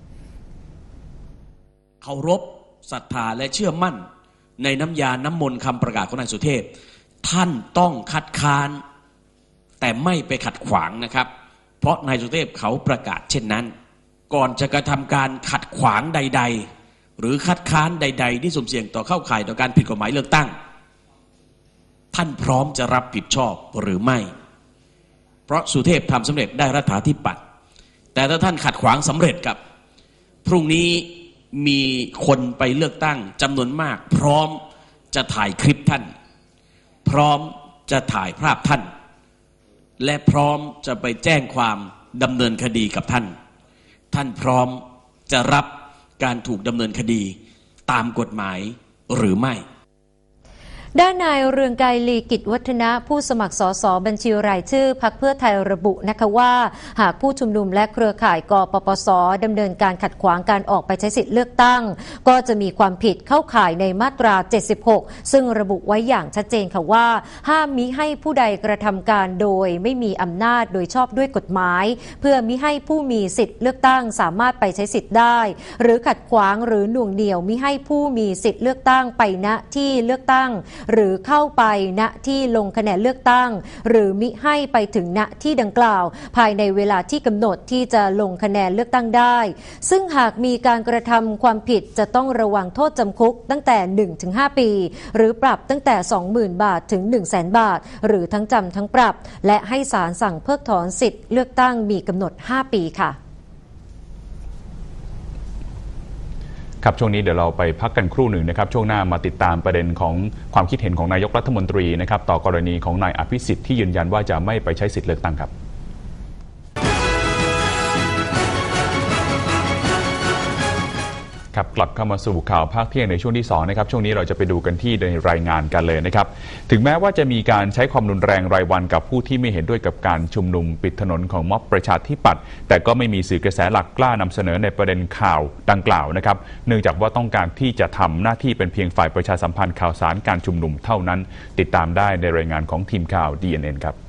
เคารพศรัทธาและเชื่อมั่นในน้ำยาน้ำมนต์คำประกาศของนายสุเทพท่านต้องคัดค้านแต่ไม่ไปขัดขวางนะครับเพราะนายสุเทพเขาประกาศเช่นนั้นก่อนจะกระทำการขัดขวางใดๆหรือคัดค้านใดๆที่สุ่มเสี่ยงต่อเข้าข่ายต่อการผิดกฎหมายเลือกตั้งท่านพร้อมจะรับผิดชอบหรือไม่เพราะสุเทพทำสำเร็จได้รัฐาธิปัตย์แต่ถ้าท่านขัดขวางสำเร็จกับพรุ่งนี้มีคนไปเลือกตั้งจำนวนมากพร้อมจะถ่ายคลิปท่านพร้อมจะถ่ายภาพท่านและพร้อมจะไปแจ้งความดำเนินคดีกับท่านท่านพร้อมจะรับการถูกดำเนินคดีตามกฎหมายหรือไม่ด้านนายเรืองไกร ลีกิจวัฒนะผู้สมัครสสบัญชีรายชื่อพรรคเพื่อไทยระบุนะคะว่าหากผู้ชุมนุมและเครือข่ายกปปสดำเนินการขัดขวางการออกไปใช้สิทธิเลือกตั้งก็จะมีความผิดเข้าข่ายในมาตราเจ็ดสิบหกซึ่งระบุไว้อย่างชัดเจนค่ะว่าห้ามมิให้ผู้ใดกระทำการโดยไม่มีอำนาจโดยชอบด้วยกฎหมายเพื่อมิให้ผู้มีสิทธิเลือกตั้งสามารถไปใช้สิทธิ์ได้หรือขัดขวางหรือหน่วงเหนี่ยวมิให้ผู้มีสิทธิเลือกตั้งไปณที่เลือกตั้งหรือเข้าไปณที่ลงคะแนนเลือกตั้งหรือมิให้ไปถึงณที่ดังกล่าวภายในเวลาที่กำหนดที่จะลงคะแนนเลือกตั้งได้ซึ่งหากมีการกระทำความผิดจะต้องระวังโทษจำคุกตั้งแต่ หนึ่งถึงห้า ปีหรือปรับตั้งแต่ สองหมื่น บาทถึง หนึ่งแสน บาทหรือทั้งจำทั้งปรับและให้ศาลสั่งเพิกถอนสิทธิ์เลือกตั้งมีกำหนดห้าปีค่ะครับช่วงนี้เดี๋ยวเราไปพักกันครู่หนึ่งนะครับช่วงหน้ามาติดตามประเด็นของความคิดเห็นของนายกรัฐมนตรีนะครับต่อกรณีของนายอภิสิทธิ์ที่ยืนยันว่าจะไม่ไปใช้สิทธิเลือกตั้งครับครับกลับเข้ามาสู่ข่าวภาคเที่ยงในช่วงที่สองนะครับช่วงนี้เราจะไปดูกันที่ในรายงานกันเลยนะครับถึงแม้ว่าจะมีการใช้ความรุนแรงรายวันกับผู้ที่ไม่เห็นด้วยกับการชุมนุมปิดถนนของม็อบประชาธิปัตย์แต่ก็ไม่มีสื่อกระแสหลักกล้านำเสนอในประเด็นข่าวดังกล่าวนะครับเนื่องจากว่าต้องการที่จะทำหน้าที่เป็นเพียงฝ่ายประชาสัมพันธ์ข่าวสารการชุมนุมเท่านั้นติดตามได้ในรายงานของทีมข่าว ดี เอ็น เอ็น ครับ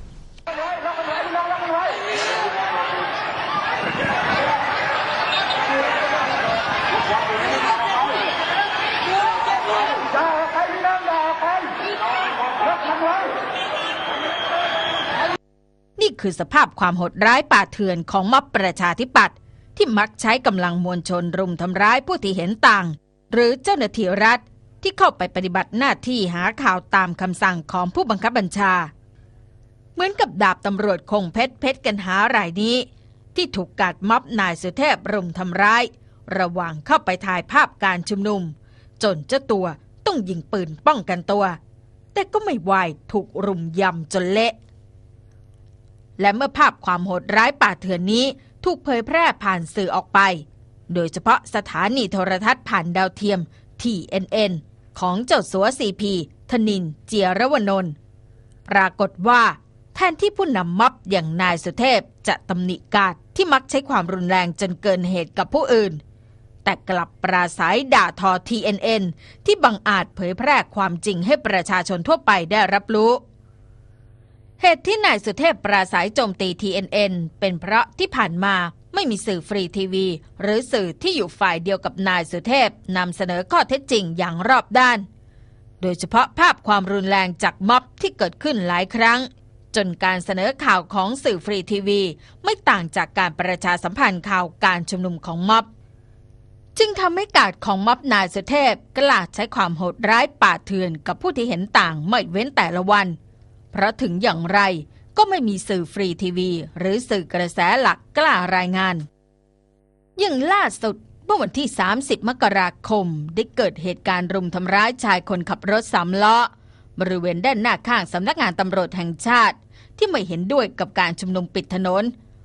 นี่คือสภาพความโหดร้ายป่าเถื่อนของม็อบประชาธิปัตย์ที่มักใช้กำลังมวลชนรุมทำร้ายผู้ที่เห็นต่างหรือเจ้าหน้าที่รัฐที่เข้าไปปฏิบัติหน้าที่หาข่าวตามคำสั่งของผู้บังคับบัญชาเหมือนกับดาบตำรวจคงเพชรเพชรกันหารายนี้ที่ถูกกาดม็อบนายสุเทพรุมทำร้ายระหว่างเข้าไปถ่ายภาพการชุมนุมจนเจ้าตัวต้องยิงปืนป้องกันตัวแต่ก็ไม่ไหวถูกรุมยำจนเละและเมื่อภาพความโหดร้ายป่าเถื่อนนี้ถูกเผยแพร่ผ่านสื่อออกไปโดยเฉพาะสถานีโทรทัศน์ผ่านดาวเทียม ที เอ็น เอ็น ของเจ้าสัว ซี พี ธนินทร์ เจียรวนนท์ปรากฏว่าแทนที่ผู้นำม็อบอย่างนายสุเทพจะตำหนิกาดที่มักใช้ความรุนแรงจนเกินเหตุกับผู้อื่นแต่กลับปราศัยด่าทอ ที เอ็น เอ็น ที่บังอาจเผยแพร่ความจริงให้ประชาชนทั่วไปได้รับรู้เหตุที่นายสุเทพปราศัยโจมตี ที เอ็น เอ็น เป็นเพราะที่ผ่านมาไม่มีสื่อฟรีทีวีหรือสื่อที่อยู่ฝ่ายเดียวกับนายสุเทพนำเสนอข้อเท็จจริงอย่างรอบด้านโดยเฉพาะภาพความรุนแรงจากม็อบที่เกิดขึ้นหลายครั้งจนการเสนอข่าวของสื่อฟรีทีวีไม่ต่างจากการประชาสัมพันธ์ข่าวการชุมนุมของม็อบจึงทำให้กาดของม็อบนายสุเทพกล้าใช้ความโหดร้ายป่าเถื่อนกับผู้ที่เห็นต่างไม่เว้นแต่ละวันเพราะถึงอย่างไรก็ไม่มีสื่อฟรีทีวีหรือสื่อกระแสหลักกล้ารายงานอย่างล่าสุดเมื่อวันที่สามสิบมกราคมได้เกิดเหตุการณ์รุมทำร้ายชายคนขับรถสามล้อบริเวณด้านหน้าข้างสำนักงานตำรวจแห่งชาติที่ไม่เห็นด้วยกับการชุมนุมปิดถนน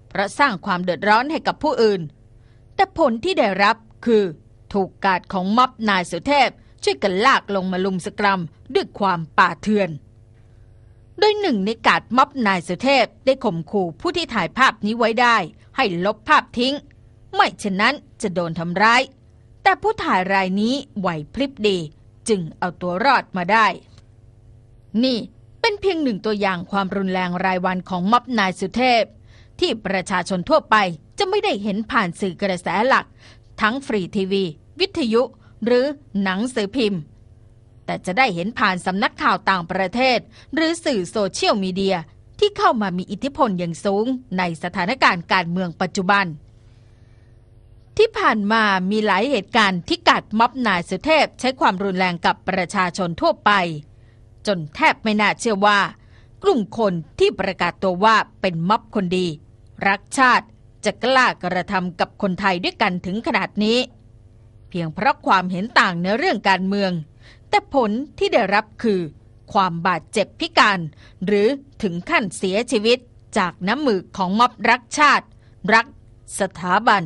เพราะสร้างความเดือดร้อนให้กับผู้อื่นแต่ผลที่ได้รับคือถูกกาดของม็อบนายสุเทพช่วยกันลากลงมาลุมสกรัมด้วยความป่าเถื่อนโดยหนึ่งในกาดม็อบนายสุเทพได้ข่มขู่ผู้ที่ถ่ายภาพนี้ไว้ได้ให้ลบภาพทิ้งไม่เช่นนั้นจะโดนทำร้ายแต่ผู้ถ่ายรายนี้ไหวพริบดีจึงเอาตัวรอดมาได้นี่เป็นเพียงหนึ่งตัวอย่างความรุนแรงรายวันของม็อบนายสุเทพที่ประชาชนทั่วไปจะไม่ได้เห็นผ่านสื่อกระแสหลักทั้งฟรีทีวีวิทยุหรือหนังสือพิมพ์แต่จะได้เห็นผ่านสำนักข่าวต่างประเทศหรือสื่อโซเชียลมีเดียที่เข้ามามีอิทธิพลอย่างสูงในสถานการณ์การเมืองปัจจุบันที่ผ่านมามีหลายเหตุการณ์ที่กาดม็อบนายสุเทพใช้ความรุนแรงกับประชาชนทั่วไปจนแทบไม่น่าเชื่อว่ากลุ่มคนที่ประกาศตัวว่าเป็นม็อบคนดีรักชาติจะกล้ากระทำกับคนไทยด้วยกันถึงขนาดนี้เพียงเพราะความเห็นต่างในเรื่องการเมืองแต่ผลที่ได้รับคือความบาดเจ็บพิการหรือถึงขั้นเสียชีวิตจากน้ำมือของม็อบรักชาติรักสถาบัน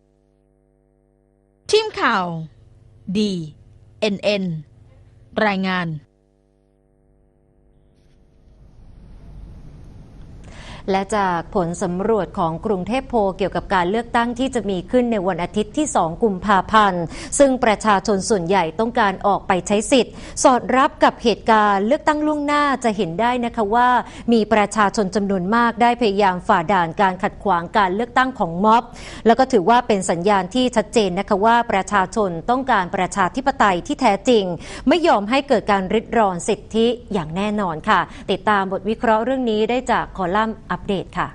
ทีมข่าว ดี เอ็น เอ็น รายงานและจากผลสำรวจของกรุงเทพโพลเกี่ยวกับการเลือกตั้งที่จะมีขึ้นในวันอาทิตย์ที่สองกุมภาพันธ์ซึ่งประชาชนส่วนใหญ่ต้องการออกไปใช้สิทธิ์สอดรับกับเหตุการณ์เลือกตั้งล่วงหน้าจะเห็นได้นะคะว่ามีประชาชนจำนวนมากได้พยายามฝ่าด่านการขัดขวางการเลือกตั้งของม็อบแล้วก็ถือว่าเป็นสัญญาณที่ชัดเจนนะคะว่าประชาชนต้องการประชาธิปไตยที่แท้จริงไม่ยอมให้เกิดการริดรอนสิทธิอย่างแน่นอนค่ะติดตามบทวิเคราะห์เรื่องนี้ได้จากคอลัมน์อัปเดตค่ะ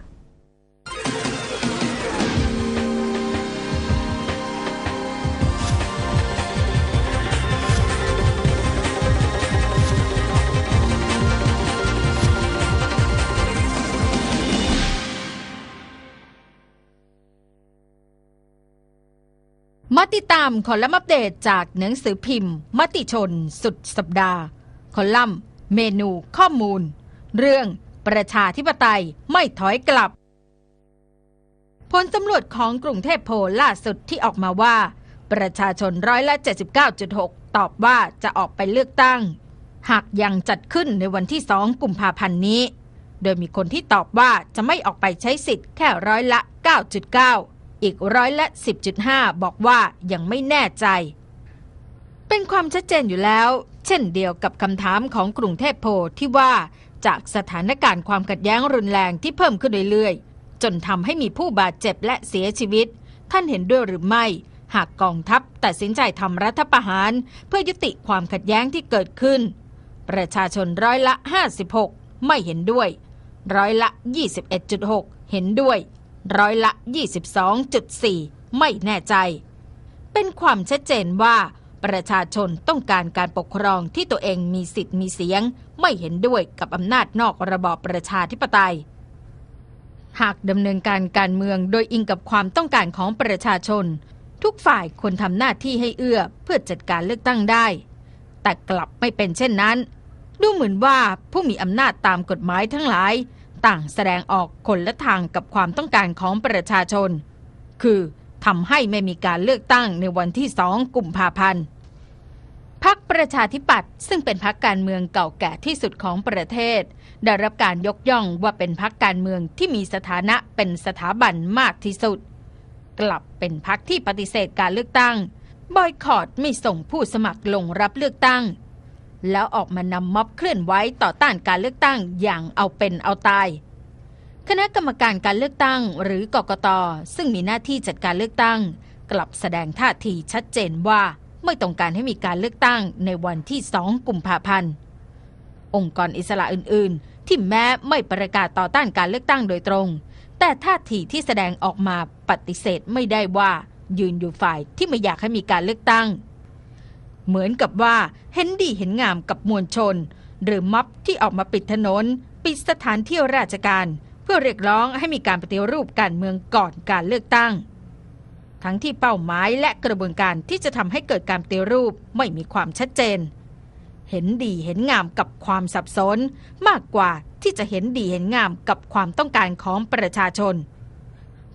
มาติดตามคอลัมน์อัปเดตจากหนังสือพิมพ์มติชนสุดสัปดาห์คอลัมน์เมนูข้อมูลเรื่องประชาธิปไตยไม่ถอยกลับผลสำรวจของกรุงเทพโพลล่าสุดที่ออกมาว่าประชาชนร้อยละ เจ็ดสิบเก้าจุดหก ตอบว่าจะออกไปเลือกตั้งหากยังจัดขึ้นในวันที่สองกุมภาพันธ์นี้โดยมีคนที่ตอบว่าจะไม่ออกไปใช้สิทธิ์แค่ร้อยละ เก้าจุดเก้า อีกร้อยละ สิบจุดห้า บอกว่ายังไม่แน่ใจเป็นความชัดเจนอยู่แล้วเช่นเดียวกับคำถามของกรุงเทพโพลที่ว่าจากสถานการณ์ความขัดแย้งรุนแรงที่เพิ่มขึ้นเรื่อยๆจนทำให้มีผู้บาดเจ็บและเสียชีวิตท่านเห็นด้วยหรือไม่หากกองทัพตัดสินใจทำรัฐประหารเพื่อยุติความขัดแย้งที่เกิดขึ้นประชาชนร้อยละห้าสิบหกไม่เห็นด้วยร้อยละ ยี่สิบเอ็ดจุดหก เห็นด้วยร้อยละ ยี่สิบสองจุดสี่ ไม่แน่ใจเป็นความชัดเจนว่าประชาชนต้องการการปกครองที่ตัวเองมีสิทธิ์มีเสียงไม่เห็นด้วยกับอำนาจนอกระบอบประชาธิปไตยหากดำเนินการการเมืองโดยอิงกับความต้องการของประชาชนทุกฝ่ายควรทำหน้าที่ให้เอื้อเพื่อจัดการเลือกตั้งได้แต่กลับไม่เป็นเช่นนั้นดูเหมือนว่าผู้มีอำนาจตามกฎหมายทั้งหลายต่างแสดงออกคนละทางกับความต้องการของประชาชนคือทำให้ไม่มีการเลือกตั้งในวันที่สองกุมภาพันธ์พรรคประชาธิปัตย์ซึ่งเป็นพรรคการเมืองเก่าแก่ที่สุดของประเทศได้รับการยกย่องว่าเป็นพรรคการเมืองที่มีสถานะเป็นสถาบันมากที่สุดกลับเป็นพรรคที่ปฏิเสธการเลือกตั้งบอยคอตไม่ส่งผู้สมัครลงรับเลือกตั้งแล้วออกมานำม็อบเคลื่อนไหวต่อต้านการเลือกตั้งอย่างเอาเป็นเอาตายคณะกรรมการการเลือกตั้งหรือกกต.ซึ่งมีหน้าที่จัดการเลือกตั้งกลับแสดงท่าทีชัดเจนว่าไม่ต้องการให้มีการเลือกตั้งในวันที่สองกุมภาพันธ์องค์กรอิสระอื่นๆที่แม้ไม่ประกาศต่อต้านการเลือกตั้งโดยตรงแต่ท่าทีที่แสดงออกมาปฏิเสธไม่ได้ว่ายืนอยู่ฝ่ายที่ไม่อยากให้มีการเลือกตั้งเหมือนกับว่าเห็นดีเห็นงามกับมวลชนหรือม็อบที่ออกมาปิดถนนปิดสถานที่ราชการเพื่อเรียกร้องให้มีการปฏิรูปการเมืองก่อนการเลือกตั้งทั้งที่เป้าหมายและกระบวนการที่จะทำให้เกิดการปฏิรูปไม่มีความชัดเจนเห็นดีเห็นงามกับความสับสนมากกว่าที่จะเห็นดีเห็นงามกับความต้องการของประชาชน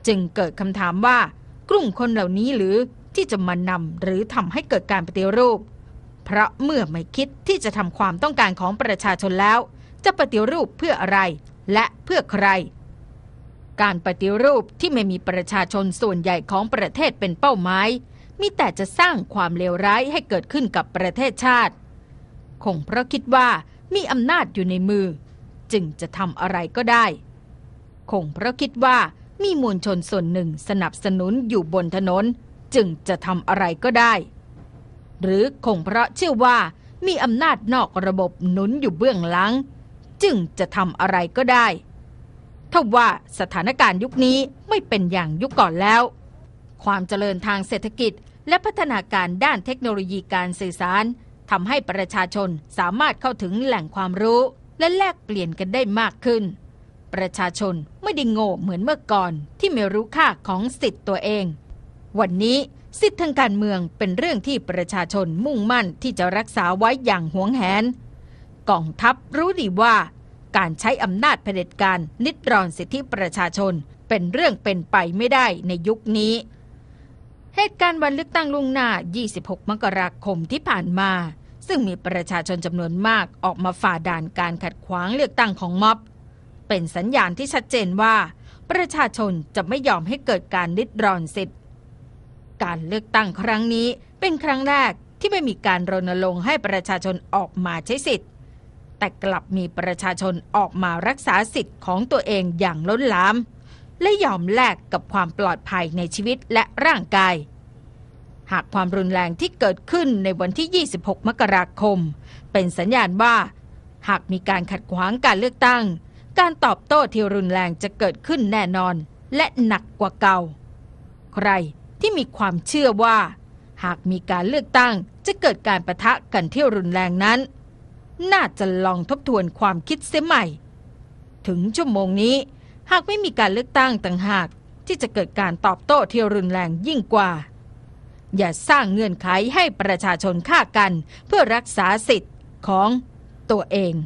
จึงเกิดคำถามว่ากลุ่มคนเหล่านี้หรือที่จะมานำหรือทำให้เกิดการปฏิรูปเพราะเมื่อไม่คิดที่จะทำความต้องการของประชาชนแล้วจะปฏิรูปเพื่ออะไรและเพื่อใครการปฏิรูปที่ไม่มีประชาชนส่วนใหญ่ของประเทศเป็นเป้าหมายมีแต่จะสร้างความเลวร้ายให้เกิดขึ้นกับประเทศชาติคงเพราะคิดว่ามีอำนาจอยู่ในมือจึงจะทำอะไรก็ได้คงเพราะคิดว่ามีมวลชนส่วนหนึ่งสนับสนุนอยู่บนถนนจึงจะทำอะไรก็ได้หรือคงเพราะเชื่อว่ามีอำนาจนอกระบบหนุนอยู่เบื้องหลังจึงจะทำอะไรก็ได้ทว่าสถานการณ์ยุคนี้ไม่เป็นอย่างยุคก่อนแล้วความเจริญทางเศรษฐกิจและพัฒนาการด้านเทคโนโลยีการสื่อสารทำให้ประชาชนสามารถเข้าถึงแหล่งความรู้และแลกเปลี่ยนกันได้มากขึ้นประชาชนไม่ได้โง่เหมือนเมื่อก่อนที่ไม่รู้ค่าของสิทธิ์ตัวเองวันนี้สิทธิทางการเมืองเป็นเรื่องที่ประชาชนมุ่งมั่นที่จะรักษาไว้อย่างหวงแหนกองทัพรู้ดีว่าการใช้อำนาจเผด็จการนิดรอนสิทธิประชาชนเป็นเรื่องเป็นไปไม่ได้ในยุคนี้เหตุการณ์วันเลือกตั้งล่วงหน้ายี่สิบหกมกราคมที่ผ่านมาซึ่งมีประชาชนจำนวนมากออกมาฝ่าด่านการขัดขวางเลือกตั้งของม็อบเป็นสัญญาณที่ชัดเจนว่าประชาชนจะไม่ยอมให้เกิดการริดรอนสิทธิ์การเลือกตั้งครั้งนี้เป็นครั้งแรกที่ไม่มีการรณรงค์ให้ประชาชนออกมาใช้สิทธิ์แต่กลับมีประชาชนออกมารักษาสิทธิ์ของตัวเองอย่างล้นหลามและยอมแลกกับความปลอดภัยในชีวิตและร่างกายหากความรุนแรงที่เกิดขึ้นในวันที่ยี่สิบหกมกราคมเป็นสัญญาณว่าหากมีการขัดขวางการเลือกตั้งการตอบโต้ที่รุนแรงจะเกิดขึ้นแน่นอนและหนักกว่าเก่าใครที่มีความเชื่อว่าหากมีการเลือกตั้งจะเกิดการปะทะกันที่รุนแรงนั้นน่าจะลองทบทวนความคิดเสียใหม่ถึงชั่วโมงนี้หากไม่มีการเลือกตั้งต่างหากที่จะเกิดการตอบโต้ที่รุนแรงยิ่งกว่าอย่าสร้างเงื่อนไขให้ประชาชนฆ่ากันเพื่อรักษาสิทธิ์ของตัวเอง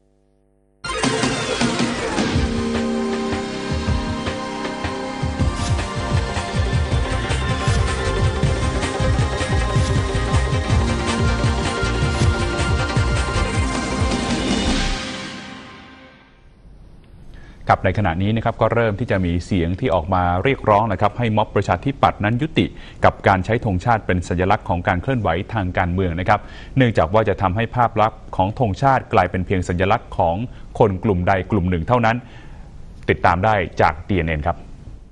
กับในขณะนี้นะครับก็เริ่มที่จะมีเสียงที่ออกมาเรียกร้องนะครับให้ม็อบประชาธิปัตย์นั้นยุติกับการใช้ธงชาติเป็นสัญลักษณ์ของการเคลื่อนไหวทางการเมืองนะครับเนื่องจากว่าจะทำให้ภาพลักษณ์ของธงชาติกลายเป็นเพียงสัญลักษณ์ของคนกลุ่มใดกลุ่มหนึ่งเท่านั้นติดตามได้จาก ดี เอ็น เอ็น ครับ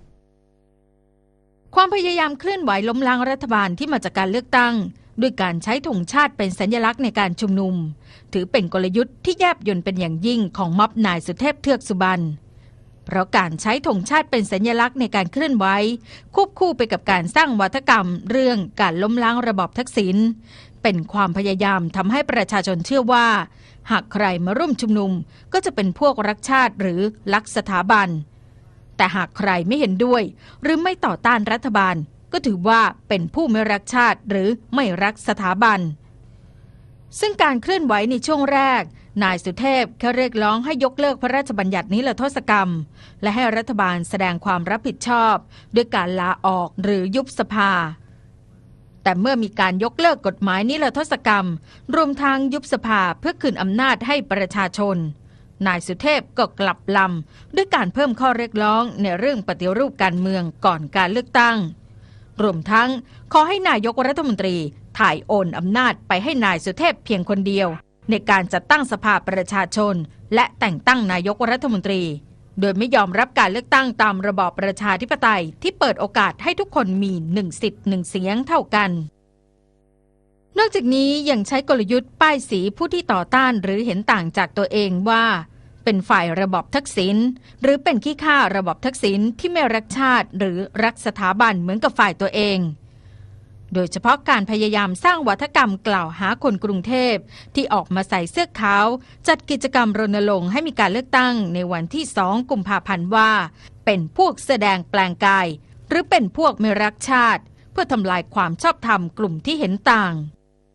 ความพยายามเคลื่อนไหวล้มล้างรัฐบาลที่มาจากการเลือกตั้งด้วยการใช้ธงชาติเป็นสัญลักษณ์ในการชุมนุมถือเป็นกลยุทธ์ที่แยบยลเป็นอย่างยิ่งของม็อบนายสุเทพเทือกสุบรรณเพราะการใช้ธงชาติเป็นสัญลักษณ์ในการเคลื่อนไหวควบคู่ไปกับการสร้างวัฒกรรมเรื่องการล้มล้างระบอบทักษิณเป็นความพยายามทำให้ประชาชนเชื่อว่าหากใครมาร่วมชุมนุมก็จะเป็นพวกรักชาติหรือรักสถาบันแต่หากใครไม่เห็นด้วยหรือไม่ต่อต้านรัฐบาลก็ถือว่าเป็นผู้ไม่รักชาติหรือไม่รักสถาบันซึ่งการเคลื่อนไหวในช่วงแรกนายสุเทพแค่เรียกร้องให้ยกเลิกพระราชบัญญัตินิรโทษกรรมและให้รัฐบาลแสดงความรับผิดชอบด้วยการลาออกหรือยุบสภาแต่เมื่อมีการยกเลิกกฎหมายนิรโทษกรรมรวมทั้งยุบสภาเพื่อคืนอำนาจให้ประชาชนนายสุเทพก็กลับลำด้วยการเพิ่มข้อเรียกร้องในเรื่องปฏิรูปการเมืองก่อนการเลือกตั้งรวมทั้งขอให้นายกรัฐมนตรีถ่ายโอนอำนาจไปให้นายสุเทพเพียงคนเดียวในการจัดตั้งสภาประชาชนและแต่งตั้งนายกรัฐมนตรีโดยไม่ยอมรับการเลือกตั้งตามระบอบประชาธิปไตยที่เปิดโอกาสให้ทุกคนมีหนึ่งสิทธิ์หนึ่งเสียงเท่ากันนอกจากนี้ยังใช้กลยุทธ์ป้ายสีผู้ที่ต่อต้านหรือเห็นต่างจากตัวเองว่าเป็นฝ่ายระบอบทักษิณหรือเป็นขี้ข้าระบอบทักษิณที่ไม่รักชาติหรือรักสถาบันเหมือนกับฝ่ายตัวเองโดยเฉพาะการพยายามสร้างวัฒกรรมกล่าวหาคนกรุงเทพที่ออกมาใส่เสื้อขาวจัดกิจกรรมรณรงค์ให้มีการเลือกตั้งในวันที่สองกุมภาพันธ์ว่าเป็นพวกแสดงแปลงกายหรือเป็นพวกไม่รักชาติเพื่อทำลายความชอบธรรมกลุ่มที่เห็นต่าง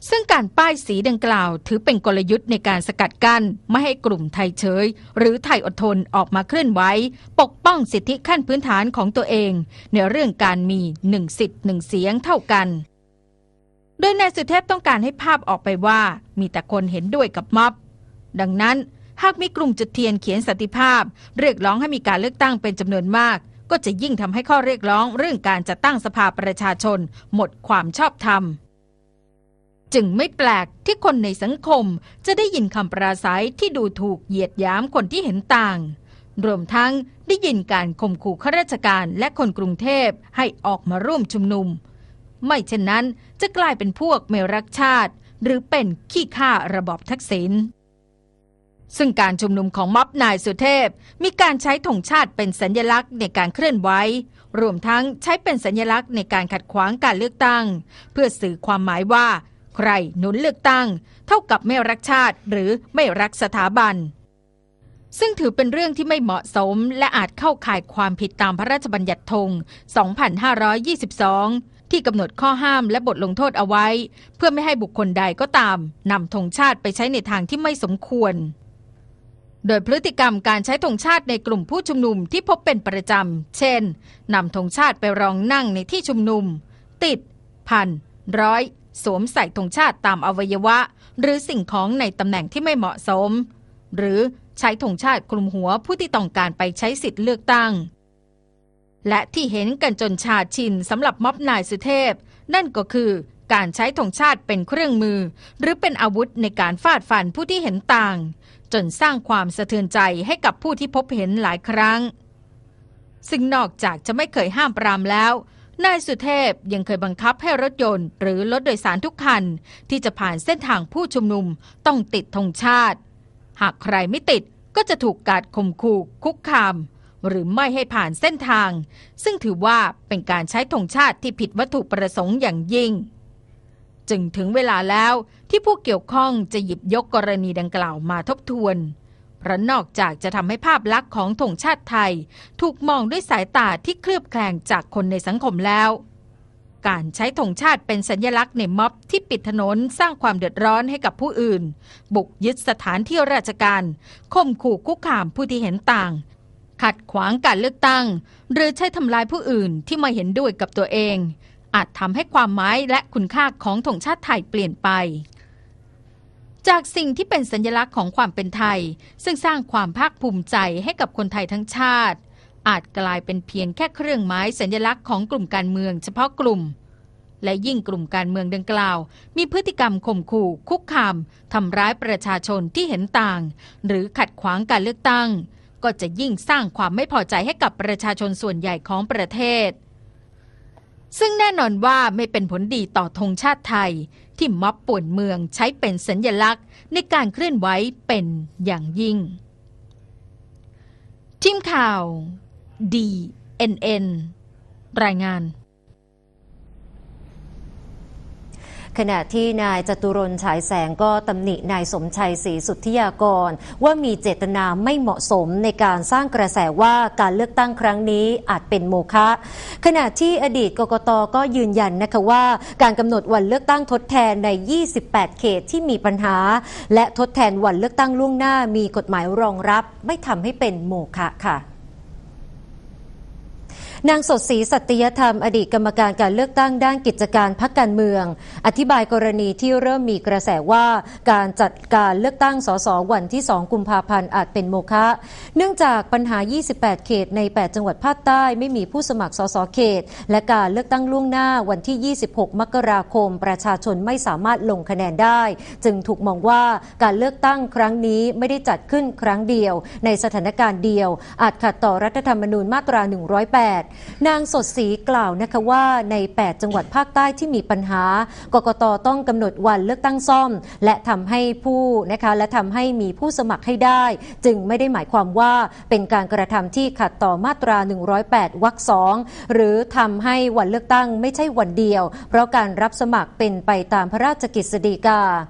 ซึ่งการป้ายสีดังกล่าวถือเป็นกลยุทธ์ในการสกัดกั้นไม่ให้กลุ่มไทยเฉยหรือไทยอดทนออกมาเคลื่อนไหวปกป้องสิทธิขั้นพื้นฐานของตัวเองในเรื่องการมีหนึ่งสิทธิ์หนึ่งเสียงเท่ากันโดยนายสุเทพต้องการให้ภาพออกไปว่ามีแต่คนเห็นด้วยกับม็อบดังนั้นหากมีกลุ่มจุดเทียนเขียนสันติภาพเรียกร้องให้มีการเลือกตั้งเป็นจำนวนมากก็จะยิ่งทำให้ข้อเรียกร้องเรื่องการจัดตั้งสภาประชาชนหมดความชอบธรรมจึงไม่แปลกที่คนในสังคมจะได้ยินคำปราศัยที่ดูถูกเหยียดหยามคนที่เห็นต่างรวมทั้งได้ยินการข่มขู่ข้าราชการและคนกรุงเทพให้ออกมาร่วมชุมนุมไม่เช่นนั้นจะกลายเป็นพวกไม่รักชาติหรือเป็นขี้ข้าระบอบทักษิณซึ่งการชุมนุมของม็อบนายสุเทพมีการใช้ธงชาติเป็นสัญลักษณ์ในการเคลื่อนไหวรวมทั้งใช้เป็นสัญลักษณ์ในการขัดขวางการเลือกตั้งเพื่อสื่อความหมายว่าใครหนุนเลือกตั้งเท่ากับไม่รักชาติหรือไม่รักสถาบันซึ่งถือเป็นเรื่องที่ไม่เหมาะสมและอาจเข้าข่ายความผิดตามพระราชบัญญัติธง สองพันห้าร้อยยี่สิบสอง ที่กำหนดข้อห้ามและบทลงโทษเอาไว้เพื่อไม่ให้บุคคลใดก็ตามนำธงชาติไปใช้ในทางที่ไม่สมควรโดยพฤติกรรมการใช้ธงชาติในกลุ่มผู้ชุมนุมที่พบเป็นประจำเช่นนำธงชาติไปรองนั่งในที่ชุมนุมติดพันร้อยสวมใส่ธงชาติตามอวัยวะหรือสิ่งของในตำแหน่งที่ไม่เหมาะสมหรือใช้ธงชาติคลุมหัวผู้ที่ต้องการไปใช้สิทธิเลือกตั้งและที่เห็นกันจนชาชินสำหรับม็อบนายสุเทพนั่นก็คือการใช้ธงชาติเป็นเครื่องมือหรือเป็นอาวุธในการฟาดฟันผู้ที่เห็นต่างจนสร้างความสะเทือนใจให้กับผู้ที่พบเห็นหลายครั้งซึ่งนอกจากจะไม่เคยห้ามปรามแล้วนายสุเทพยังเคยบังคับให้รถยนต์หรือรถโดยสารทุกคันที่จะผ่านเส้นทางผู้ชุมนุมต้องติดธงชาติหากใครไม่ติดก็จะถูกการข่มขู่คุกคามหรือไม่ให้ผ่านเส้นทางซึ่งถือว่าเป็นการใช้ธงชาติที่ผิดวัตถุประสงค์อย่างยิ่งจึงถึงเวลาแล้วที่ผู้เกี่ยวข้องจะหยิบยกกรณีดังกล่าวมาทบทวนเพราะนอกจากจะทำให้ภาพลักษณ์ของธงชาติไทยถูกมองด้วยสายตาที่เคลือบแคลงจากคนในสังคมแล้วการใช้ธงชาติเป็นสัญลักษณ์ในม็อบที่ปิดถนนสร้างความเดือดร้อนให้กับผู้อื่นบุกยึดสถานที่ราชการข่มขู่คุกคามผู้ที่เห็นต่างขัดขวางการเลือกตั้งหรือใช้ทำลายผู้อื่นที่ไม่เห็นด้วยกับตัวเองอาจทำให้ความหมายและคุณค่าของธงชาติไทยเปลี่ยนไปจากสิ่งที่เป็นสัญลักษณ์ของความเป็นไทยซึ่งสร้างความภาคภูมิใจให้กับคนไทยทั้งชาติอาจกลายเป็นเพียงแค่เครื่องหมายสัญลักษณ์ของกลุ่มการเมืองเฉพาะกลุ่มและยิ่งกลุ่มการเมืองดังกล่าวมีพฤติกรรมข่มขู่คุกคามทำร้ายประชาชนที่เห็นต่างหรือขัดขวางการเลือกตั้งก็จะยิ่งสร้างความไม่พอใจให้กับประชาชนส่วนใหญ่ของประเทศซึ่งแน่นอนว่าไม่เป็นผลดีต่อธงชาติไทยที่ม็อบป่วนเมืองใช้เป็นสัญลักษณ์ในการเคลื่อนไหวเป็นอย่างยิ่งทีมข่าว ดี เอ็น เอ็น รายงานขณะที่นายจตุรนต์ฉายแสงก็ตำหนินายสมชัยศรีสุทธิยากรว่ามีเจตนาไม่เหมาะสมในการสร้างกระแสว่าการเลือกตั้งครั้งนี้อาจเป็นโมฆะขณะที่อดีตกกต.ก็ยืนยันนะคะว่าการกำหนดวันเลือกตั้งทดแทนในยี่สิบแปดเขตที่มีปัญหาและทดแทนวันเลือกตั้งล่วงหน้ามีกฎหมายรองรับไม่ทำให้เป็นโมฆะค่ะนางสดศรีสัตยธรรมอดีตกรรมการการเลือกตั้งด้านกิจการพรรคการเมืองอธิบายกรณีที่เริ่มมีกระแสว่าการจัดการเลือกตั้งสสวันที่สองกุมภาพันธ์อาจเป็นโมฆะเนื่องจากปัญหายี่สิบแปดเขตในแปดจังหวัดภาคใต้ไม่มีผู้สมัครสสเขตและการเลือกตั้งล่วงหน้าวันที่ยี่สิบหกมกราคมประชาชนไม่สามารถลงคะแนนได้จึงถูกมองว่าการเลือกตั้งครั้งนี้ไม่ได้จัดขึ้นครั้งเดียวในสถานการณ์เดียวอาจขัดต่อรัฐธรรมนูญมาตราหนึ่งร้อยแปดนางสดศรีกล่าวนะคะว่าในแปดจังหวัดภาคใต้ที่มีปัญหากกต.ต้องกำหนดวันเลือกตั้งซ่อมและทำให้ผู้นะคะและทำให้มีผู้สมัครให้ได้จึงไม่ได้หมายความว่าเป็นการกระทำที่ขัดต่อมาตราหนึ่งร้อยแปดวรรคสองหรือทำให้วันเลือกตั้งไม่ใช่วันเดียวเพราะการรับสมัครเป็นไปตามพระราชกฤษฎีกา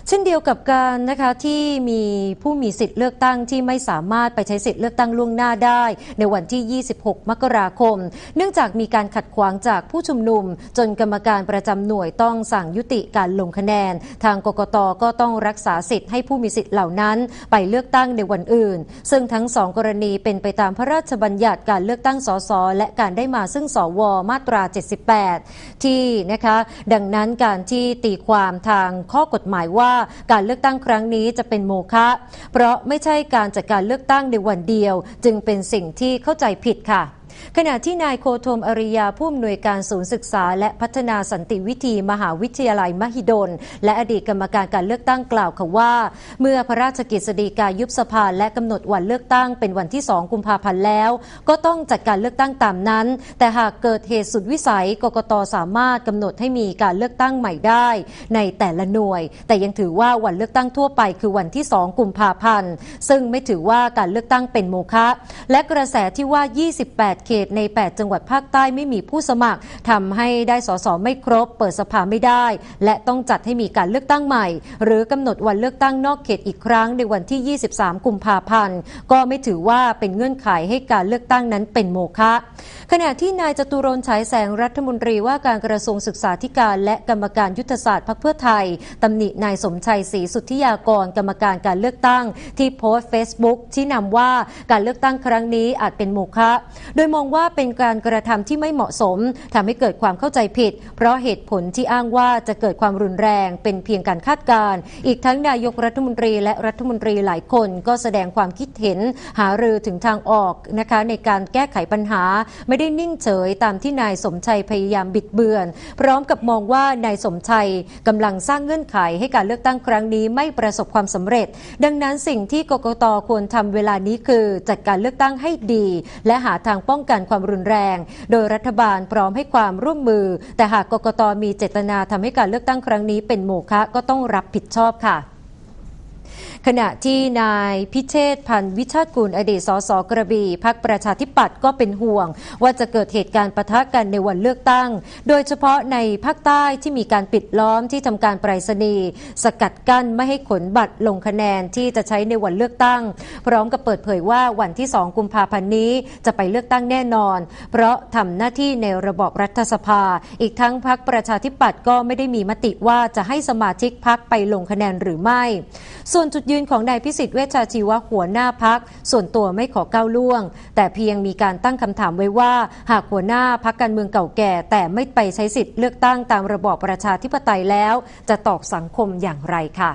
เช่นเดียวกับการนะคะที่มีผู้มีสิทธิ์เลือกตั้งที่ไม่สามารถไปใช้สิทธิ์เลือกตั้งล่วงหน้าได้ในวันที่ ยี่สิบหก มกราคมเนื่องจากมีการขัดขวางจากผู้ชุมนุมจนกรรมการประจำหน่วยต้องสั่งยุติการลงคะแนนทางกกต.ก็ต้องรักษาสิทธิ์ให้ผู้มีสิทธิ์เหล่านั้นไปเลือกตั้งในวันอื่นซึ่งทั้งสองกรณีเป็นไปตามพระราชบัญญัติการเลือกตั้งสสและการได้มาซึ่งสวมาตราเจ็ดสิบแปดที่นะคะดังนั้นการที่ตีความทางข้อกฎหมายว่าการเลือกตั้งครั้งนี้จะเป็นโมฆะเพราะไม่ใช่การจัดการเลือกตั้งในวันเดียวจึงเป็นสิ่งที่เข้าใจผิดค่ะขณะที่นายโคธมอริยาผู้อำนวยการศูนย์ศึกษาและพัฒนาสันติวิธีมหาวิทยาลัยมหิดลและอดีตกรรมการการเลือกตั้งกล่าวค่ะว่าเมื่อพระราชกฤษฎีกายุบสภาและกำหนดวันเลือกตั้งเป็นวันที่สองกุมภาพันธ์แล้วก็ต้องจัดการเลือกตั้งตามนั้นแต่หากเกิดเหตุสุดวิสัยกกต.สามารถกำหนดให้มีการเลือกตั้งใหม่ได้ในแต่ละหน่วยแต่ยังถือว่าวันเลือกตั้งทั่วไปคือวันที่สองกุมภาพันธ์ซึ่งไม่ถือว่าการเลือกตั้งเป็นโมฆะและกระแสที่ว่ายี่สิบแปดเขตในแปดจังหวัดภาคใต้ไม่มีผู้สมัครทำให้ได้สสไม่ครบเปิดสภาไม่ได้และต้องจัดให้มีการเลือกตั้งใหม่หรือกำหนดวันเลือกตั้งนอกเขตอีกครั้งในวันที่ยี่สิบสามกุมภาพันธ์ก็ไม่ถือว่าเป็นเงื่อนไขให้การเลือกตั้งนั้นเป็นโมฆะขณะที่นายจตุรนต์ฉายแสงรัฐมนตรีว่าการกระทรวงศึกษาธิการและกรรมการยุทธศาสตร์พรรคเพื่อไทยตำหนินายสมชัยศรีสุทธิยากรกรรมการการเลือกตั้งที่โพสต์ Facebook ชี้นำว่าการเลือกตั้งครั้งนี้อาจเป็นโมฆะโดยมองว่าเป็นการกระทำที่ไม่เหมาะสมทำให้เกิดความเข้าใจผิดเพราะเหตุผลที่อ้างว่าจะเกิดความรุนแรงเป็นเพียงการคาดการณ์อีกทั้งนายกรัฐมนตรีและรัฐมนตรีหลายคนก็แสดงความคิดเห็นหารือถึงทางออกนะคะในการแก้ไขปัญหาไม่ได้นิ่งเฉยตามที่นายสมชัยพยายามบิดเบือนพร้อมกับมองว่านายสมชัยกำลังสร้างเงื่อนไขให้การเลือกตั้งครั้งนี้ไม่ประสบความสำเร็จดังนั้นสิ่งที่กกต.ควรทำเวลานี้คือจัดการเลือกตั้งให้ดีและหาทางป้องกันความรุนแรงโดยรัฐบาลพร้อมให้ความร่วมมือแต่หากกกต.มีเจตนาทำให้การเลือกตั้งครั้งนี้เป็นโมฆะก็ต้องรับผิดชอบค่ะขณะที่นายพิเชษฐ์พันธ์วิชาติกุลอดีตสสกระบี่พรรคประชาธิปัตย์ก็เป็นห่วงว่าจะเกิดเหตุการณ์ปะทะกันในวันเลือกตั้งโดยเฉพาะในภาคใต้ที่มีการปิดล้อมที่ทำการไปรษณีย์สกัดกั้นไม่ให้ขนบัตรลงคะแนนที่จะใช้ในวันเลือกตั้งพร้อมกับเปิดเผยว่าวันที่สองกุมภาพันธ์นี้จะไปเลือกตั้งแน่นอนเพราะทำหน้าที่ในระบอบรัฐสภาอีกทั้งพรรคประชาธิปัตย์ก็ไม่ได้มีมติว่าจะให้สมาชิกพรรคไปลงคะแนนหรือไม่ส่วนจุดยืนของนายพิสิทธิ์เวชชาชีวะหัวหน้าพรรคส่วนตัวไม่ขอก้าวล่วงแต่เพียงมีการตั้งคำถามไว้ว่าหากหัวหน้าพรรคการเมืองเก่าแก่แต่ไม่ไปใช้สิทธิ์เลือกตั้งตามระบอบประชาธิปไตยแล้วจะตอบสังคมอย่างไรค่ะ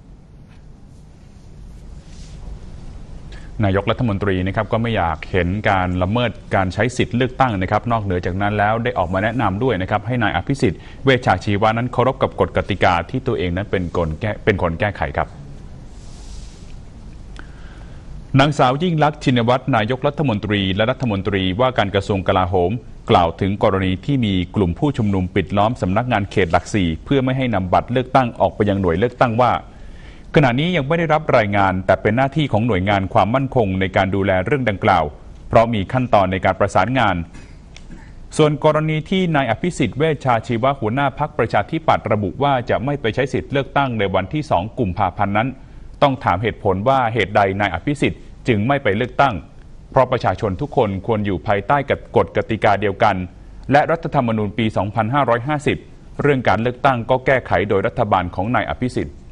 นายกรัฐมนตรีนะครับก็ไม่อยากเห็นการละเมิดการใช้สิทธิ์เลือกตั้งนะครับนอกเหนือจากนั้นแล้วได้ออกมาแนะนำด้วยนะครับให้นายอภิสิทธิ์เวชชาชีวะนั้นเคารพกับกฎกติกาที่ตัวเองนั้นเป็นคนแก้เป็นคนแก้ไขครับนางสาวยิ่งลักษณ์ชินวัตรนายกรัฐมนตรีและรัฐมนตรีว่าการกระทรวงกลาโหมกล่าวถึงกรณีที่มีกลุ่มผู้ชุมนุมปิดล้อมสำนักงานเขตหลักสี่เพื่อไม่ให้นำบัตรเลือกตั้งออกไปยังหน่วยเลือกตั้งว่าขณะนี้ยังไม่ได้รับรายงานแต่เป็นหน้าที่ของหน่วยงานความมั่นคงในการดูแลเรื่องดังกล่าวเพราะมีขั้นตอนในการประสานงานส่วนกรณีที่นายอภิสิทธิ์เวชชาชีวะหัวหน้าพรรคประชาธิปัตย์ระบุว่าจะไม่ไปใช้สิทธิ์เลือกตั้งในวันที่สองกุมภาพันธ์นั้นต้องถามเหตุผลว่าเหตุใดนายอภิสิทธิ์จึงไม่ไปเลือกตั้งเพราะประชาชนทุกคนควรอยู่ภายใต้กฎกติกาเดียวกันและรัฐธรรมนูญปีสองพันห้าร้อยห้าสิบเรื่องการเลือกตั้งก็แก้ไขโดยรัฐบาลของนายอภิสิทธิ์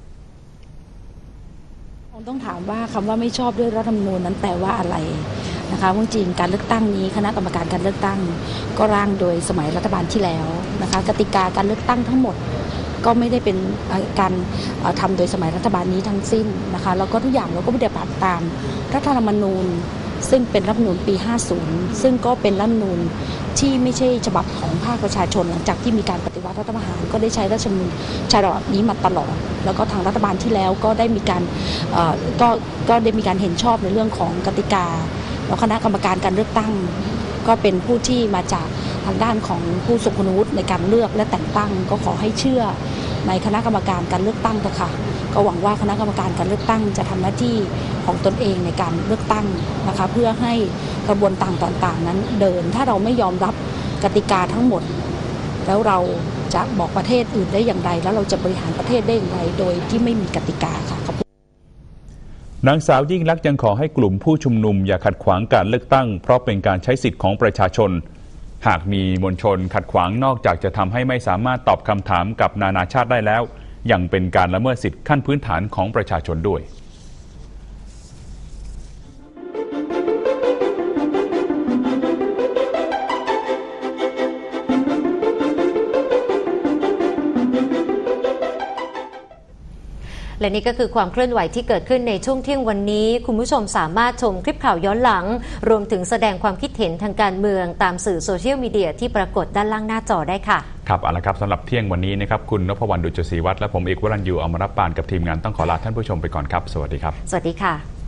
ต้องถามว่าคำว่าไม่ชอบด้วยรัฐธรรมนูญนั้นแปลว่าอะไรนะคะจริงการเลือกตั้งนี้คณะกรรมการการเลือกตั้งก็ร่างโดยสมัยรัฐบาลที่แล้วนะคะกติกาการเลือกตั้งทั้งหมดก็ไม่ได้เป็นการทำโดยสมัยรัฐบาลนี้ทั้งสิ้นนะคะแล้วก็ทุกอย่างเราก็ปฏิบัติตามรัฐธรรมนูญซึ่งเป็นรัฐธรรมนูญปีห้าสิบซึ่งก็เป็นรัฐธรรมนูญที่ไม่ใช่ฉบับของภาคประชาชนหลังจากที่มีการปฏิวัติรัฐประหารก็ได้ใช้รัฐธรรมนูญฉบับนี้มาตลอดแล้วก็ทางรัฐบาลที่แล้วก็ได้มีการก็ก็ได้มีการเห็นชอบในเรื่องของกติกาแล้วคณะกรรมการการเลือกตั้งก็เป็นผู้ที่มาจากทางด้านของผู้ทรงคุณวุฒิในการเลือกและแต่งตั้งก็ขอให้เชื่อในคณะกรรมการการเลือกตั้งนะคะก็หวังว่าคณะกรรมการการเลือกตั้งจะทำหน้าที่ของตนเองในการเลือกตั้งนะคะเพื่อให้กระบวนการต่างๆนั้นเดินถ้าเราไม่ยอมรับกติกาทั้งหมดแล้วเราจะบอกประเทศอื่นได้อย่างไรแล้วเราจะบริหารประเทศได้อย่างไรโดยที่ไม่มีกติกาค่ะนางสาวยิ่งลักษณ์ยังขอให้กลุ่มผู้ชุมนุมอย่าขัดขวางการเลือกตั้งเพราะเป็นการใช้สิทธิ์ของประชาชนหากมีมวลชนขัดขวางนอกจากจะทำให้ไม่สามารถตอบคำถามกับนานาชาติได้แล้วยังเป็นการละเมิดสิทธิขั้นพื้นฐานของประชาชนด้วยและนี่ก็คือความเคลื่อนไหวที่เกิดขึ้นในช่วงเที่ยงวันนี้คุณผู้ชมสามารถชมคลิปข่าวย้อนหลังรวมถึงแสดงความคิดเห็นทางการเมืองตามสื่อโซเชียลมีเดียที่ปรากฏด้านล่างหน้าจอได้ค่ะครับเอาละครับสำหรับเที่ยงวันนี้นะครับคุณนพวรรณ ดุจศรีวัฒน์และผมเอกวรัญยูอมรปานกับทีมงานต้องขอลาท่านผู้ชมไปก่อนครับสวัสดีครับสวัสดีค่ะ